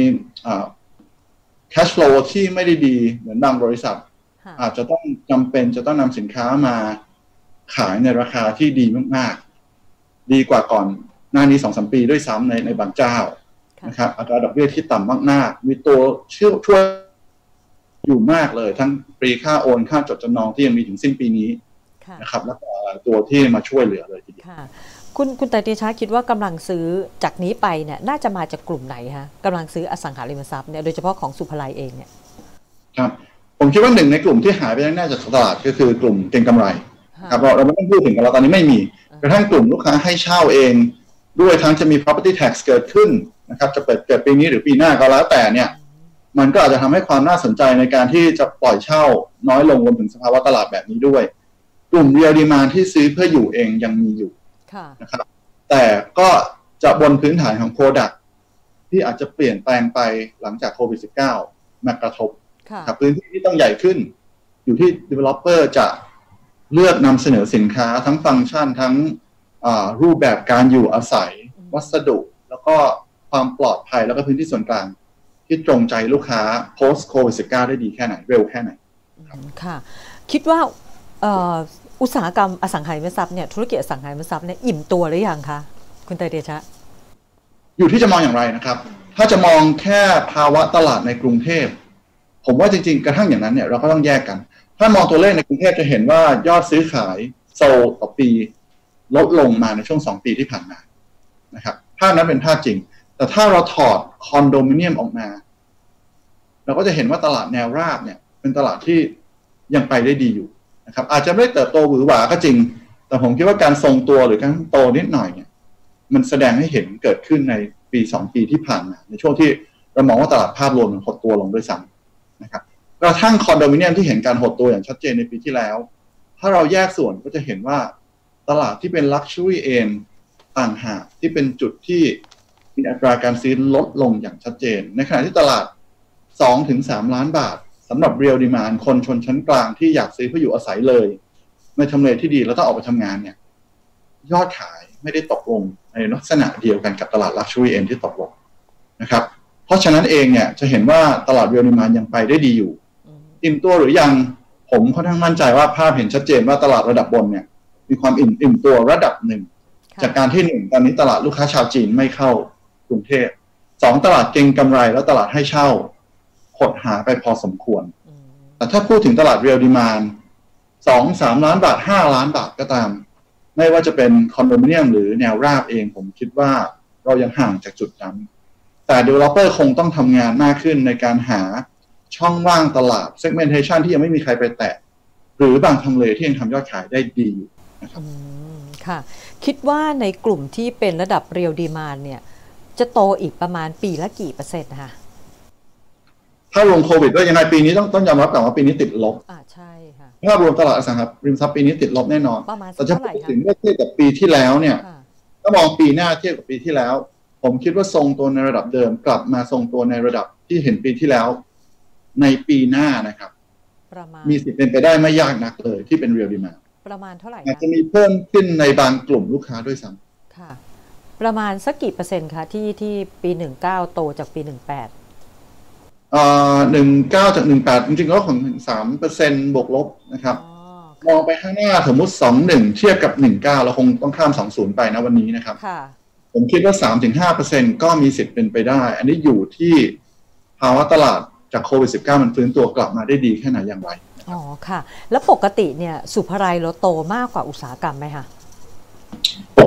cash flow ที่ไม่ได้ดีเหมือนบางบริษัทอาจจะต้องจำเป็นจะต้องนำสินค้ามาขายในราคาที่ดีมากๆดีกว่าก่อนหน้านี้ สองสาม ปีด้วยซ้ำในในบางเจ้านะครับอัตราดอกเบี้ยที่ต่ำมากๆมีตัวช่วยอยู่มากเลยทั้งฟรีค่าโอนค่าจดจำนองที่ยังมีถึงสิ้นปีนี้นะครับแล้วก็ตัวที่มาช่วยเหลือเลยทีเดียวคุณคุณไตรเดชะคิดว่ากำลังซื้อจากนี้ไปเนี่ยน่าจะมาจากกลุ่มไหนฮะกำลังซื้ออสังหาริมทรัพย์เนี่ยโดยเฉพาะของสุภาลัยเองเนี่ยครับผมคิดว่าหนึ่งในกลุ่มที่หายไปแน่ๆจากตลาดก็คือกลุ่มเก็งกำไรครับเราเราไม่ต้องพูดถึงกันเราตอนนี้ไม่มีกระทั่งกลุ่มลูกค้าให้เช่าเองด้วยทั้งจะมี property tax เกิดขึ้นนะครับจะเปิดเกิดปีนี้หรือปีหน้าก็แล้วแต่เนี่ยมันก็อาจจะทำให้ความน่าสนใจในการที่จะปล่อยเช่าน้อยลงรวมถึงสภาวะตลาดแบบนี้ด้วยกลุ่ม real demand ที่ซื้อเพื่ออยู่เองยังมีอยู่นะครับแต่ก็จะบนพื้นฐานของ product ที่อาจจะเปลี่ยนแปลงไปหลังจากโควิด สิบเก้า มากระทบครับพื้นที่ที่ต้องใหญ่ขึ้นอยู่ที่ developer จะเลือกนำเสนอสินค้าทั้งฟังก์ชันทั้งรูปแบบการอยู่อาศัยวัสดุแล้วก็ความปลอดภัยแล้วก็พื้นที่ส่วนกลางที่ตรงใจลูกค้า post โควิด สิบเก้า ได้ดีแค่ไหนเร็วแค่ไหนค่ะคิดว่าอุตสาหกรรมอสังหาริมทรัพย์เนี่ยธุรกิจอสังหาริมทรัพย์เนี่ยอิ่มตัวหรือยังคะคุณไตรเดชะอยู่ที่จะมองอย่างไรนะครับถ้าจะมองแค่ภาวะตลาดในกรุงเทพผมว่าจริงๆกระทั่งอย่างนั้นเนี่ยเราก็ต้องแยกกันถ้ามองตัวเลขในกรุงเทพจะเห็นว่ายอดซื้อขายโซลต่อปีลดลงมาในช่วงสองปีที่ผ่านมานะครับภาพนั้นเป็นภาพจริงแต่ถ้าเราถอดคอนโดมิเนียมออกมาเราก็จะเห็นว่าตลาดแนวราบเนี่ยเป็นตลาดที่ยังไปได้ดีอยู่นะครับอาจจะไม่ได้เติบโตหวือหวาก็จริงแต่ผมคิดว่าการทรงตัวหรือการโตนิดหน่อยเนี่ยมันแสดงให้เห็นเกิดขึ้นในปีสองปีที่ผ่านมาในช่วงที่เรามองว่าตลาดภาพรวมมันหดตัวลงด้วยซ้ำนะครับกระทั่งคอนโดมิเนียมที่เห็นการหดตัวอย่างชัดเจนในปีที่แล้วถ้าเราแยกส่วนก็จะเห็นว่าตลาดที่เป็น Luxury End ต่างหากที่เป็นจุดที่มีอัตราการซื้อลดลงอย่างชัดเจนในขณะที่ตลาด สองถึงสาม ล้านบาทสำหรับ Real Demand คนชนชั้นกลางที่อยากซื้อเพื่ออยู่อาศัยเลยในทำเลที่ดีแล้วต้องออกไปทำงานเนี่ยยอดขายไม่ได้ตกลงในลักษณะเดียวกันกับตลาด Luxury End ที่ตกลงนะครับเพราะฉะนั้นเองเนี่ยจะเห็นว่าตลาด Real Demand ยังไปได้ดีอยู่อิ่มตัวหรือยังผมค่อนข้างมั่นใจว่าภาพเห็นชัดเจนว่าตลาดระดับบนเนี่ยมีความอิ่มอิ่มตัวระดับหนึ่งจากการที่หนึ่งตอนนี้ตลาดลูกค้าชาวจีนไม่เข้ากรุงเทพสองตลาดเก็งกำไรแล้วตลาดให้เช่าหดหายไปพอสมควรแต่ถ้าพูดถึงตลาด Real Demand สองสาม ล้านบาทห้าล้านบาทก็ตามไม่ว่าจะเป็นคอนโดมิเนียมหรือแนวราบเองผมคิดว่าเรายังห่างจากจุดนั้นแต่ developer คงต้องทำงานมากขึ้นในการหาช่องว่างตลาด segmentation ที่ยังไม่มีใครไปแตะหรือบางทำเลที่ยังทำยอดขายได้ดีนะครับค่ะคิดว่าในกลุ่มที่เป็นระดับ Real Demand เนี่ยจะโตอีกประมาณปีละกี่เปอร์เซ็นต์นะคะถ้ารวมโควิดด้วยยังไงปีนี้ต้องต้องยอมรับแต่ว่าปีนี้ติดลบอ่าใช่ค่ะภาพรวมตลาดอสังหาริมทรัพย์ปีนี้ติดลบแน่นอนแต่จะพูดถึงเมื่อเทียบกับปีที่แล้วเนี่ยถ้ามองปีหน้าเทียบกับปีที่แล้วผมคิดว่าทรงตัวในระดับเดิมกลับมาทรงตัวในระดับที่เห็นปีที่แล้วในปีหน้านะครับมีสิทธิ์เป็นไปได้ไม่ยากนักเลยที่เป็น Real Demand ประมาณเท่าไหร่อาจจะมีเพิ่มขึ้นในบางกลุ่มลูกค้าด้วยซ้ำค่ะประมาณสักกี่เปอร์เซ็นต์คะที่ที่ปีสิบเก้าโตจากปีสิบแปดเอ่อสิบเก้าจากสิบแปดจริงๆก็ของ สามเปอร์เซ็นต์ บวกลบนะครับมองไปข้างหน้าสมมุติสองสิบเอ็ดเทียบกับสิบเก้าเราคงต้องข้ามสองสิบไปนะวันนี้นะครับค่ะผมคิดว่า สามถึงห้าเปอร์เซ็นต์ ก็มีสิทธิ์เป็นไปได้อันนี้อยู่ที่ภาวะตลาดจากโควิด สิบเก้า มันฟื้นตัวกลับมาได้ดีแค่ไหนอย่างไรอ๋อค่ะแล้วปกติเนี่ยสุภาลัยเราโตมากกว่าอุตสาหกรรมไหมคะป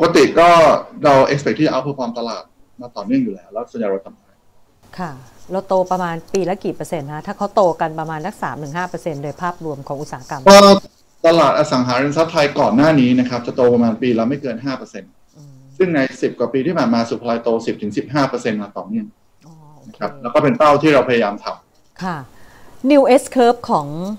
กติก็เรา expect ที่จะ outperform ตลาดมาต่อเนื่องอยู่แล้วแล้วส่วนใหญ่เราทำได้ค่ะเราโตประมาณปีละกี่เปอร์เซ็นต์นะถ้าเขาโตกันประมาณสัก สามถึงห้าเปอร์เซ็นต์ โดยภาพรวมของอุตสาหกรรมก็ตลาดอสังหาริมทรัพย์ไทยก่อนหน้านี้นะครับจะโตประมาณปีละไม่เกิน ห้าเปอร์เซ็นต์ ซึ่งในสิบกว่าปีที่ผ่านมาสุภาลัยโต สิบถึงสิบห้าเปอร์เซ็นต์ มาต่อเนื่องนะครับแล้วก็เป็นเป้าที่เราพยายามทำค่ะ New S curve ของ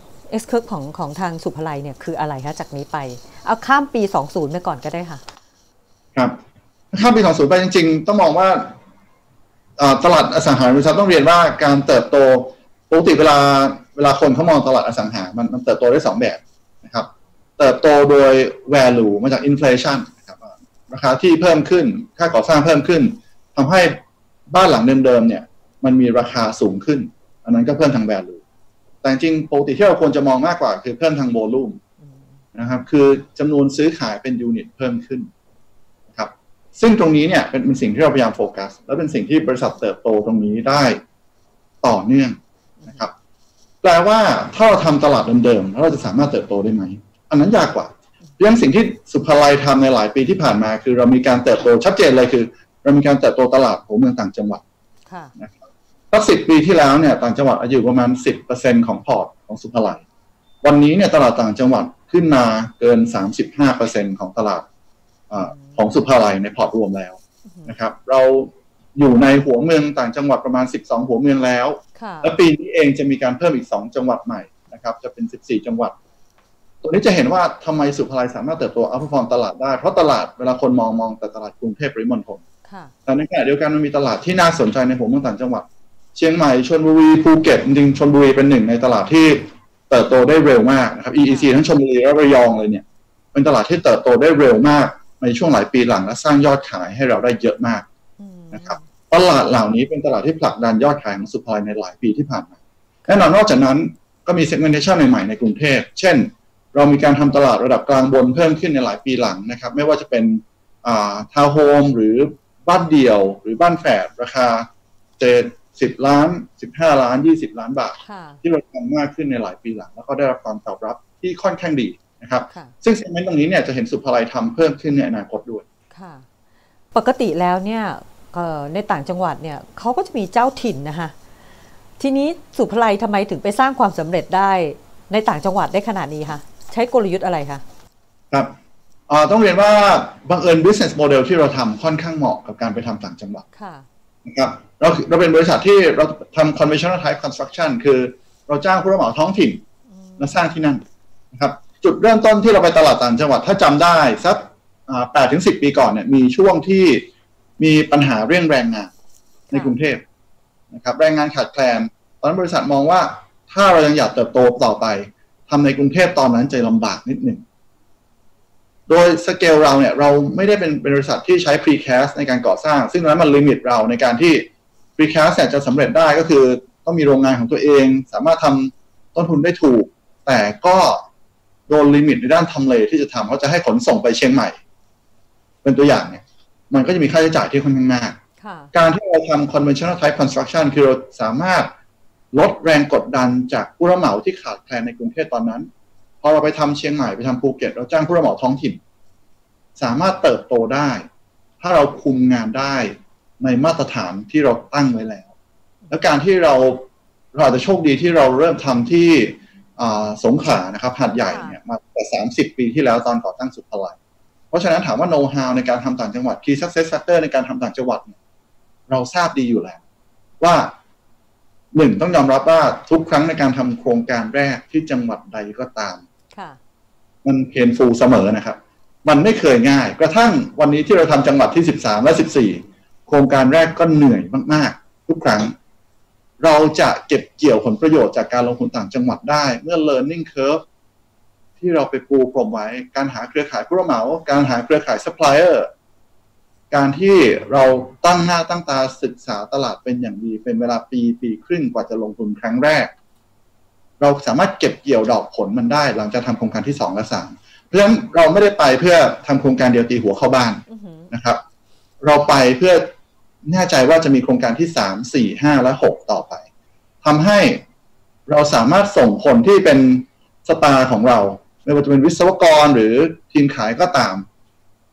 S curve ของของทางสุภาลัยเนี่ยคืออะไรคะจากนี้ไปเอาข้ามปีสองสิบไปก่อนก็ได้ค่ะครับข้ามปีสองสิบไปจริงๆต้องมองว่าตลาดอสังหาริมทรัพย์ต้องเรียนว่าการเติบโตปกติเวลาเวลาคนเขามองตลาดอสังหามันมันเติบโตได้สองแบบนะครับเติบโตโดย value มาจาก inflation นะครับราคาที่เพิ่มขึ้นค่าก่อสร้างเพิ่มขึ้นทำให้บ้านหลังเดิมๆเนี่ยมันมีราคาสูงขึ้นอันนั้นก็เพิ่มทาง value แต่จริงปกติที่เราควรจะมองมากกว่าคือเพิ่มทาง volume นะครับคือจำนวนซื้อขายเป็นยูนิตเพิ่มขึ้นนะครับซึ่งตรงนี้เนี่ยเป็นเป็นสิ่งที่เราพยายามโฟกัสและเป็นสิ่งที่บริษัทเติบโตตรงนี้ได้ต่อเนื่องนะครับแปลว่าถ้าเราทำตลาดเดิมๆแล้วเราจะสามารถเติบโตได้ไหมอันนั้นยากกว่าเรื่องสิ่งที่สุภาลัยทำในหลายปีที่ผ่านมาคือเรามีการเติบโตชัดเจนเลยคือเรามีการเติบโตตลาดของเมืองต่างจังหวัดนะครับตั้งสิบปีที่แล้วเนี่ยต่างจังหวัดอายุประมาณ สิบเปอร์เซ็นต์ ของพอร์ตของสุภาลัยวันนี้เนี่ยตลาดต่างจังหวัดขึ้นมาเกิน สามสิบห้าเปอร์เซ็นต์ ของตลาดของสุภาลัยในพอร์ตรวมแล้วนะครับเราอยู่ในหัวเมืองต่างจังหวัดประมาณสิบสองหัวเมืองแล้วและปีนี้เองจะมีการเพิ่มอีกสองจังหวัดใหม่นะครับจะเป็นสิบสี่จังหวัดตัวนี้จะเห็นว่าทำไมสุภาลัยสามารถเติบโตอัพพอร์ตตลาดได้เพราะตลาดเวลาคนมองมองแต่ตลาดกรุงเทพปริมณฑลแต่ในขณะเดียวกันมันมีตลาดที่น่าสนใจในหัวเมืองต่างจังหวัดเชียงใหม่ชลบุรีภูเก็ตจริงๆชลบุรีเป็นหนึ่งในตลาดที่เติบโตได้เร็วมากนะครับ อี อี ซี ทั้งชลบุรีและระยองเลยเนี่ยเป็นตลาดที่เติบโตได้เร็วมากในช่วงหลายปีหลังและสร้างยอดขายให้เราได้เยอะมากนะครับตลาดเหล่านี้เป็นตลาดที่ผลักดันยอดขายของสุภาลัยในหลายปีที่ผ่านมาแน่นอนนอกจากนั้นก็มี segmentation ใหม่ๆในกรุงเทพเช่นเรามีการทำตลาดระดับกลางบนเพิ่มขึ้นในหลายปีหลังนะครับไม่ว่าจะเป็นอ่าทาวน์โฮมหรือบ้านเดี่ยวหรือบ้านแฝดราคาเจ็ดสิบล้านสิบห้าล้านยี่สิบล้านบาทที่เราทำมากขึ้นในหลายปีหลังแล้วก็ได้รับความตอบรับที่ค่อนข้างดีนะครับซึ่ง segment ตรงนี้เนี่ยจะเห็นสุภาลัยทำเพิ่มขึ้นในอนาคตด้วยค่ะปกติแล้วเนี่ยในต่างจังหวัดเนี่ยเขาก็จะมีเจ้าถิ่นนะคะทีนี้สุภาลัยทำไมถึงไปสร้างความสำเร็จได้ในต่างจังหวัดได้ขนาดนี้คะใช้กลยุทธ์อะไรคะครับต้องเรียนว่าบังเอิญ business model ที่เราทำค่อนข้างเหมาะกับการไปทำต่างจังหวัดนะครับเราเราเป็นบริษัทที่เราทำ conventional type construction คือเราจ้างผู้รับเหมาท้องถิ่นมาสร้างที่นั่นนะครับจุดเริ่มต้นที่เราไปตลาดต่างจังหวัดถ้าจำได้สักแปดถึงสิบปีก่อนเนี่ยมีช่วงที่มีปัญหาเรื่องแรงงานในกรุงเทพนะครับแรงงานขาดแคลนตอนนั้นบริษัทมองว่าถ้าเรายังอยากเติบโตต่อไปทำในกรุงเทพตอนนั้นจะลำบากนิดหนึ่งโดยสเกลเราเนี่ยเราไม่ได้เป็นบริษัทที่ใช้ precast ในการก่อสร้างซึ่งนั้นมันลิมิตเราในการที่ precast จะสำเร็จได้ก็คือต้องมีโรงงานของตัวเองสามารถทำต้นทุนได้ถูกแต่ก็โดนลิมิตในด้านทำเลที่จะทำเขาจะให้ขนส่งไปเชียงใหม่เป็นตัวอย่างเนี่ยมันก็จะมีค่าใช้จ่ายที่ค่อนข้างมากการที่เราทำ conventional type construction คือเราสามารถลดแรงกดดันจากผู้รับเหมาที่ขาดแคลนในกรุงเทพตอนนั้นพอเราไปทำเชียงใหม่ไปทำภูเก็ตเราจ้างผู้รับเหมาท้องถิ่นสามารถเติบโตได้ถ้าเราคุมงานได้ในมาตรฐานที่เราตั้งไว้แล้วแล้วการที่เราเราอาจจะโชคดีที่เราเริ่มทำที่สงขลานะครับหาดใหญ่เนี่ยมาแต่สามสิบปีที่แล้วตอนก่อตั้งสุภาลัยเพราะฉะนั้นถามว่า know how ในการทำต่างจังหวัด key success factor ในการทำต่างจังหวัดเราทราบดีอยู่แล้วว่าหนึ่งต้องยอมรับว่าทุกครั้งในการทำโครงการแรกที่จังหวัดใดก็ตามมันเพนฟูลเสมอนะครับมันไม่เคยง่ายกระทั่งวันนี้ที่เราทำจังหวัดที่สิบสามและสิบสี่โครงการแรกก็เหนื่อยมากๆทุกครั้งเราจะเก็บเกี่ยวผลประโยชน์จากการลงทุนต่างจังหวัดได้เมื่อ learning curve ที่เราไปปูพรมไว้การหาเครือข่ายผู้รับเหมาการหาเครือข่ายซัพพลายเออร์การที่เราตั้งหน้าตั้งตาศึกษาตลาดเป็นอย่างดีเป็นเวลาปีปีครึ่งกว่าจะลงทุนครั้งแรกเราสามารถเก็บเกี่ยวดอกผลมันได้หลังจากทำโครงการที่สองและสามเพราะฉะนั้นเราไม่ได้ไปเพื่อทำโครงการเดียวตีหัวเข้าบ้าน uh-huh. นะครับเราไปเพื่อแน่ใจว่าจะมีโครงการที่สาม สี่ ห้าและหกต่อไปทำให้เราสามารถส่งคนที่เป็นสตาร์ของเราไม่ว่าจะเป็นวิศวกรหรือทีมขายก็ตาม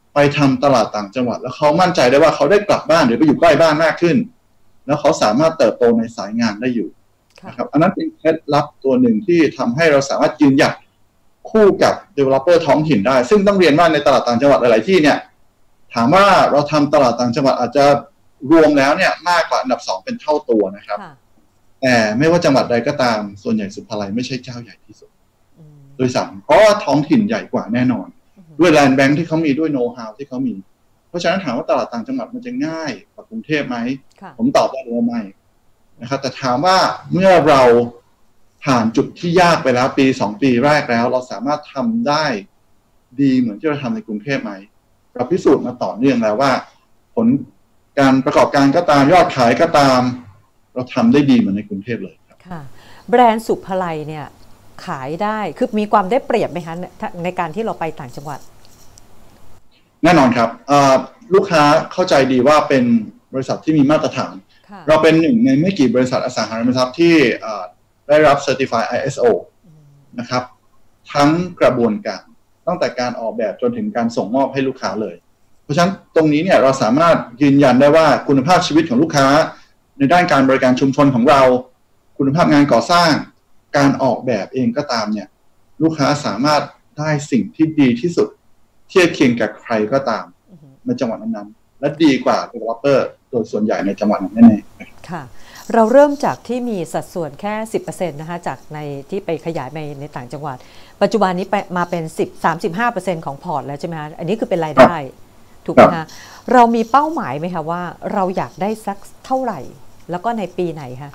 ไปทำตลาดต่างจังหวัดแล้วเขามั่นใจได้ว่าเขาได้กลับบ้านหรือไปอยู่ใกล้บ้านมากขึ้นแล้วเขาสามารถเติบโตในสายงานได้อยู่นะครับอันนั้นเป็นเคล็ดลับตัวหนึ่งที่ทำให้เราสามารถยืนหยัดคู่กับ developer ท้องถิ่นได้ซึ่งต้องเรียนว่าในตลาดต่างจังหวัดหลายๆที่เนี่ยถามว่าเราทำตลาดต่างจังหวัดอาจจะรวมแล้วเนี่ยมากกว่าอันดับสองเป็นเท่าตัวนะครับแต่ไม่ว่าจังหวัดใดก็ตามส่วนใหญ่สุภาลัยไม่ใช่เจ้าใหญ่ที่สุดโดยสั่งเพราะว่าท้องถิ่นใหญ่กว่าแน่นอนด้วยแลนด์แบงค์ที่เขามีด้วยโน้ตฮาวที่เขามีเพราะฉะนั้นถามว่าตลาดต่างจังหวัดมันจะง่ายกว่ากรุงเทพไหมผมตอบได้ว่าไม่นะครับแต่ถามว่าเมื่อเราผ่านจุดที่ยากไปแล้วปีสองปีแรกแล้วเราสามารถทำได้ดีเหมือนที่เราทำในกรุงเทพไหมเราพิสูจน์มาต่อเนื่องแล้วว่าผลการประกอบการก็ตามยอดขายก็ตามเราทำได้ดีเหมือนในกรุงเทพเลยครับค่ะแบรนด์สุภาลัยเนี่ยขายได้คือมีความได้เปรียบไหมคะในการที่เราไปต่างจังหวัดแน่นอนครับลูกค้าเข้าใจดีว่าเป็นบริษัทที่มีมาตรฐานเราเป็นหนึ่งในไม่กี่บริษัทอสังหาริมทรัพย์ที่ได้รับ Certified ไอ เอส โอ นะครับทั้งกระบวนการตั้งแต่การออกแบบจนถึงการส่งมอบให้ลูกค้าเลยเพราะฉะนั้นตรงนี้เนี่ยเราสามารถยืนยันได้ว่าคุณภาพชีวิตของลูกค้าในด้านการบริการชุมชนของเราคุณภาพงานก่อสร้างการออกแบบเองก็ตามเนี่ยลูกค้าสามารถได้สิ่งที่ดีที่สุดเทียบเคียงกับใครก็ตามในจังหวัดนั้นๆและดีกว่า developer โดยส่วนใหญ่ในจังหวัดนั้นแน่ๆค่ะเราเริ่มจากที่มีสัดส่วนแค่ สิบเปอร์เซ็นต์ นะคะจากในที่ไปขยายไปในต่างจังหวัดปัจจุบันนี้ไปมาเป็นสิบ สามสิบห้าเปอร์เซ็นต์ ของพอร์ตแล้วใช่ไหมคะอันนี้คือเป็นรายได้ถูกไหมคะเรามีเป้าหมายไหมคะว่าเราอยากได้สักเท่าไหร่แล้วก็ในปีไหนคะ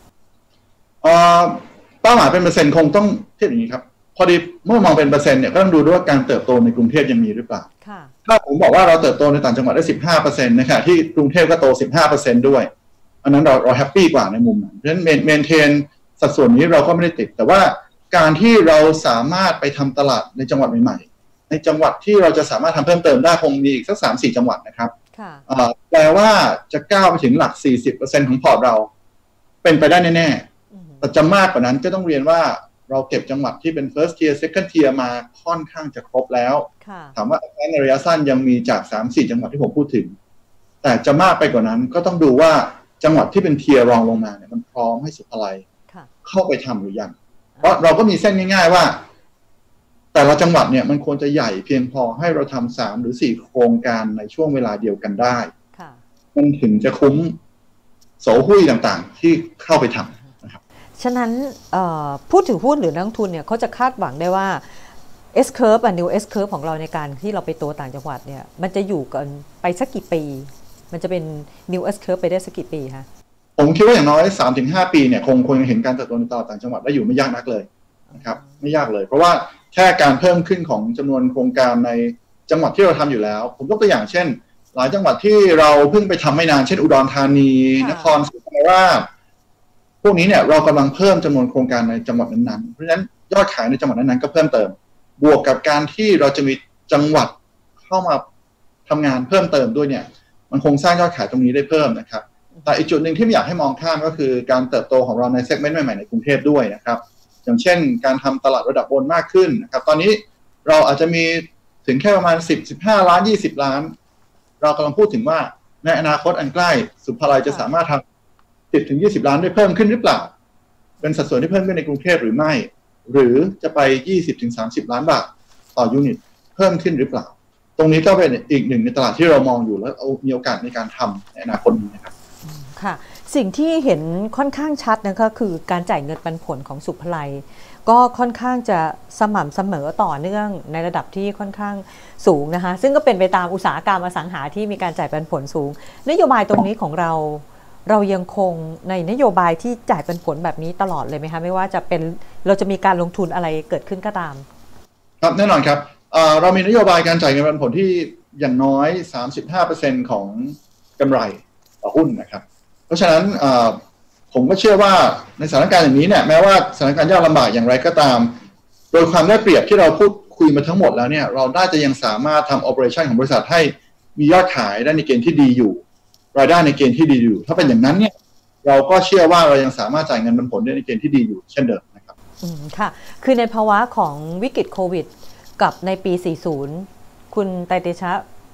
เป้าหมายเป็นเปอร์เซ็นต์คงต้องเทียบอย่างนี้ครับพอดีเมื่อมองเป็นเปอร์เซ็นต์เนี่ยก็ต้องดูด้วยว่าการเติบโตในกรุงเทพยังมีหรือเปล่าถ้าผมบอกว่าเราเติบโตในต่างจังหวัดได้ สิบห้าเปอร์เซ็นต์ นะคะที่กรุงเทพก็โต สิบห้าเปอร์เซ็นต์ ด้วยอันนั้นเราเราแฮปปี้กว่าในมุมนั้นเพราะฉะนั้นเมนเทนสัดส่วนนี้เราก็ไม่ได้ติดแต่ว่าการที่เราสามารถไปทำตลาดในจังหวัดใหม่ๆในจังหวัดที่เราจะสามารถทำเพิ่มเติมได้คงมีอีกสัก สามสี่ จังหวัดนะครับแปลว่าจะก้าวไปถึงหลัก สี่สิบเปอร์เซ็นต์ ของพอร์ตเราเป็นไปได้แน่ๆแต่จะมากกว่านั้นก็ต้องเรียนว่าเราเก็บจังหวัดที่เป็น first tier second tier มาค่อนข้างจะครบแล้วถามว่าในระยะสั้นยังมีจาก สามสี่ จังหวัดที่ผมพูดถึงแต่จะมากไปกว่านั้นก็ต้องดูว่าจังหวัดที่เป็นเทียร์รองลงมาเนี่ยมันพร้อมให้สุภาลัยเข้าไปทำหรือยังเพราะเราก็มีเส้นง่ายๆว่าแต่ละจังหวัดเนี่ยมันควรจะใหญ่เพียงพอให้เราทำสามหรือสี่โครงการในช่วงเวลาเดียวกันได้มันถึงจะคุ้มโสหุ้ยต่างๆที่เข้าไปทำนะครับฉะนั้นผู้ถือหุ้นหรือนักลงทุนเนี่ยเขาจะคาดหวังได้ว่า S curve อ่ะ new S curve ของเราในการที่เราไปตัวต่างจังหวัดเนี่ยมันจะอยู่กันไปสักกี่ปีมันจะเป็น new S curve ไปได้สักกี่ปีคะผมคิดว่าอย่างน้อย สามถึงห้า ปีเนี่ยคงคงเห็นการเติบโตในตลาดต่างจังหวัดได้อยู่ไม่ยากนักเลยนะครับไม่ยากเลยเพราะว่าแค่การเพิ่มขึ้นของจำนวนโครงการในจังหวัดที่เราทำอยู่แล้วผมยกตัวอย่างเช่นหลายจังหวัดที่เราเพิ่งไปทำไม่นานเช่นอุดรธานีนครศรีธรรมราชพวกนี้เนี่ยเรากำลังเพิ่มจำนวนโครงการในจังหวัดนั้นๆเพราะฉะนั้นยอดขายในจังหวัดนั้นๆก็เพิ่มเติมบวกกับการที่เราจะมีจังหวัดเข้ามาทำงานเพิ่มเติมด้วยเนี่ยมันคงสร้างยอดขายตรงนี้ได้เพิ่มนะครับแต่อีกจุดหนึ่งที่ไม่อยากให้มองข้ามก็คือการเติบโตของเราในเซกเมนต์ใหม่ๆในกรุงเทพด้วยนะครับอย่างเช่นการทำตลาดระดับบนมากขึ้นนะครับตอนนี้เราอาจจะมีถึงแค่ประมาณสิบ สิบห้าล้านยี่สิบล้านเรากำลังพูดถึงว่าในอนาคตอันใกล้สุภาลัยจะสามารถทำสิบถึงยี่สิบล้านได้เพิ่มขึ้นหรือเปล่าเป็นสัดส่วนที่เพิ่มขึ้นในกรุงเทพหรือไม่หรือจะไปยี่สิบถึงสามสิบล้านบาทต่อยูนิตเพิ่มขึ้นหรือเปล่าตรงนี้ก็เป็นอีกหนึ่งในตลาดที่เรามองอยู่แล้วมีโอกาสในการทำในอนาคตนี้นะครับค่ะสิ่งที่เห็นค่อนข้างชัดนะคะคือการจ่ายเงินปันผลของสุภาลัยก็ค่อนข้างจะสม่ำเสมอต่อเนื่องในระดับที่ค่อนข้างสูงนะคะซึ่งก็เป็นไปตามอุตสาหกรรมอสังหาที่มีการจ่ายปันผลสูงนโยบายตรงนี้ของเราเรายังคงในนโยบายที่จ่ายปันผลแบบนี้ตลอดเลยไหมคะไม่ว่าจะเป็นเราจะมีการลงทุนอะไรเกิดขึ้นก็ตามครับแน่นอนครับเรามีนโยบายการจ่ายเงินปันผลที่อย่างน้อย สามสิบห้าเปอร์เซ็นต์ ของกำไรต่อหุ้นนะครับเพราะฉะนั้นผมก็เชื่อว่าในสถานการณ์อย่างนี้เนี่ยแม้ว่าสถานการณ์ยากลำบากอย่างไรก็ตามโดยความได้เปรียบที่เราพูดคุยมาทั้งหมดแล้วเนี่ยเราน่าจะยังสามารถทำ operation ของบริษัทให้มียอดขายได้ในเกณฑ์ที่ดีอยู่รายได้ในเกณฑ์ที่ดีอยู่ถ้าเป็นอย่างนั้นเนี่ยเราก็เชื่อว่าเรายังสามารถจ่ายเงินปันผลได้ในเกณฑ์ที่ดีอยู่เช่นเดิมนะครับอืมค่ะคือในภาวะของวิกฤตโควิดกับในปีสี่สิบคุณไตรเตชะ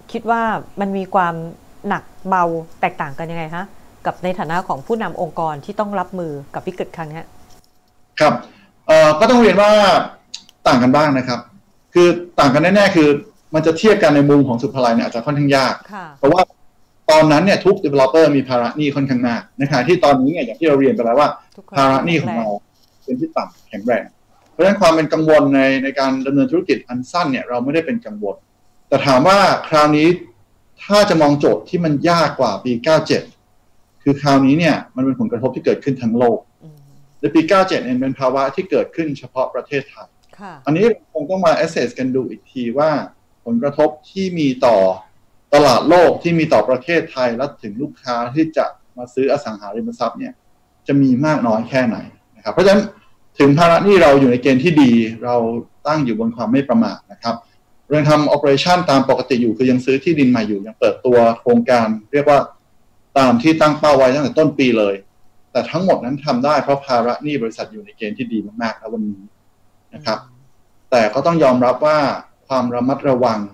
คิดว่ามันมีความหนักเบาแตกต่างกันยังไงฮะกับในฐานะของผู้นำองค์กรที่ต้องรับมือกับวิกฤตครั้งนี้ครับเอ่อก็ต้องเรียนว่าต่างกันบ้างนะครับคือต่างกันแน่ๆคือมันจะเทียบกันในมุมของ supply เนี่ยอาจจะค่อนข้างยากเพราะว่าตอนนั้นเนี่ยทุก developer มีภาระหนี้ค่อนข้างมากในขณะที่ตอนนี้เนี่ยอย่างที่เราเรียนไปแล้วว่าภาระหนี้ของเราเป็นที่ต่ำแข็งแรงเพราะฉะนั้นความเป็นกังวลในในการดำเนินธุรกิจอันสั้นเนี่ยเราไม่ได้เป็นกังวลแต่ถามว่าคราวนี้ถ้าจะมองโจทย์ที่มันยากกว่าปีเก้าสิบเจ็ดคือคราวนี้เนี่ยมันเป็นผลกระทบที่เกิดขึ้นทั้งโลกในปีเก้าสิบเจ็ดเนี่ยเป็นภาวะที่เกิดขึ้นเฉพาะประเทศไทยอันนี้คงต้องมา assess กันดูอีกทีว่าผลกระทบที่มีต่อตลาดโลกที่มีต่อประเทศไทยและถึงลูกค้าที่จะมาซื้ออสังหาริมทรัพย์เนี่ยจะมีมากน้อยแค่ไหนนะครับเพราะฉะนั้นถึงภาระหนี้เราอยู่ในเกณฑ์ที่ดีเราตั้งอยู่บนความไม่ประมาทนะครับเราทำ operation ตามปกติอยู่คือยังซื้อที่ดินใหม่อยู่ยังเปิดตัวโครงการเรียกว่าตามที่ตั้งเป้าไว้ตั้งแต่ต้นปีเลยแต่ทั้งหมดนั้นทำได้เพราะภาระหนี้บริษัทอยู่ในเกณฑ์ที่ดีมากๆแล้ววันนี้นะครับแต่ก็ต้องยอมรับว่าความระมัดระวัง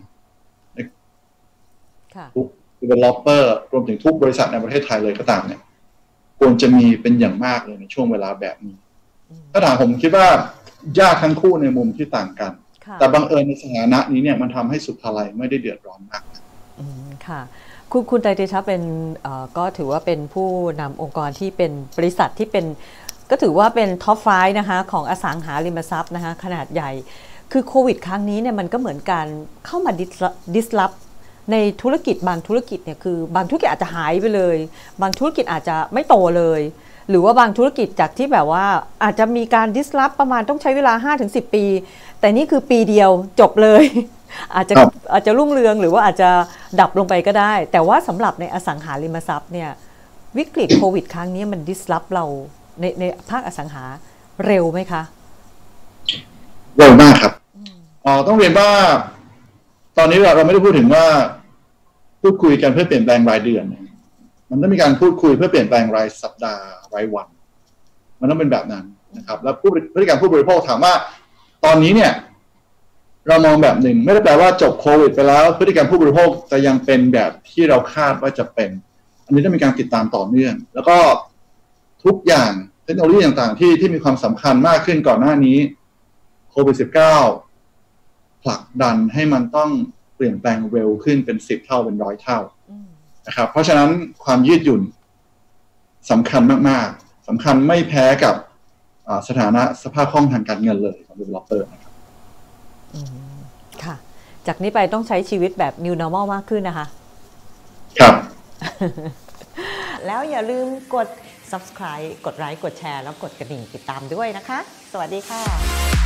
ทุก developer รวมถึงทุกบริษัทในประเทศไทยเลยก็ตามเนี่ยควรจะมีเป็นอย่างมากเลยในช่วงเวลาแบบนี้ถ้าถามผมคิดว่ายากทั้งคู่ในมุมที่ต่างกันแต่บังเอิญในสถานะนี้เนี่ยมันทำให้สุภาลัยไม่ได้เดือดร้อนมากค่ะคุณคุณไตรเตชะเป็นก็ถือว่าเป็นผู้นำองค์กรที่เป็นบริษัทที่เป็นก็ถือว่าเป็นท็อปไฟว์นะคะของอสังหาริมทรัพย์นะคะขนาดใหญ่คือโควิดครั้งนี้เนี่ยมันก็เหมือนการเข้ามาดิสลอฟในธุรกิจบางธุรกิจเนี่ยคือบางธุรกิจอาจจะหายไปเลยบางธุรกิจอาจจะไม่โตเลยหรือว่าบางธุรกิจจากที่แบบว่าอาจจะมีการดิสลอฟประมาณต้องใช้เวลา ห้าถึงสิบ ปีแต่นี่คือปีเดียวจบเลยอาจจะอาจจะรุ่งเรืองหรือว่าอาจจะดับลงไปก็ได้แต่ว่าสำหรับในอสังหาริมทรัพย์เนี่ยวิกฤตโควิดครั้งนี้มันดิสลอฟเราในในภาคอสังหาเร็วไหมคะเร็วมากครับอ๋อต้องเรียนว่าตอนนี้เราเราไม่ได้พูดถึงว่าพูดคุยกันเพื่อเปลี่ยนแปลงรายเดือนมันต้องมีการพูดคุยเพื่อเปลี่ยนแปลงรายสัปดาห์รายวันมันต้องเป็นแบบนั้นนะครับแล้วผู้พฤติกรรมผู้บริโภคถามว่าตอนนี้เนี่ยเรามองแบบหนึ่งไม่ได้แปลว่าจบโควิดไปแล้วพฤติกรรมผู้บริโภคจะยังเป็นแบบที่เราคาดว่าจะเป็นอันนี้ต้องมีการติดตามต่อเนื่องแล้วก็ทุกอย่างเทคโนโลยีต่างๆที่ที่มีความสำคัญมากขึ้นก่อนหน้านี้โควิด สิบเก้า ผลักดันให้มันต้องเปลี่ยนแปลงเร็วขึ้นเป็นสิบเท่าเป็นร้อยเท่านะครับเพราะฉะนั้นความยืดหยุ่นสำคัญมากๆสำคัญไม่แพ้กับสถานะสภาพคล่องทางการเงินเลยของ developer นะครับค่ะจากนี้ไปต้องใช้ชีวิตแบบ new normal มากขึ้นนะคะครับแล้วอย่าลืมกด subscribe กดไลค์กดแชร์แล้วกดกระดิ่งติดตามด้วยนะคะสวัสดีค่ะ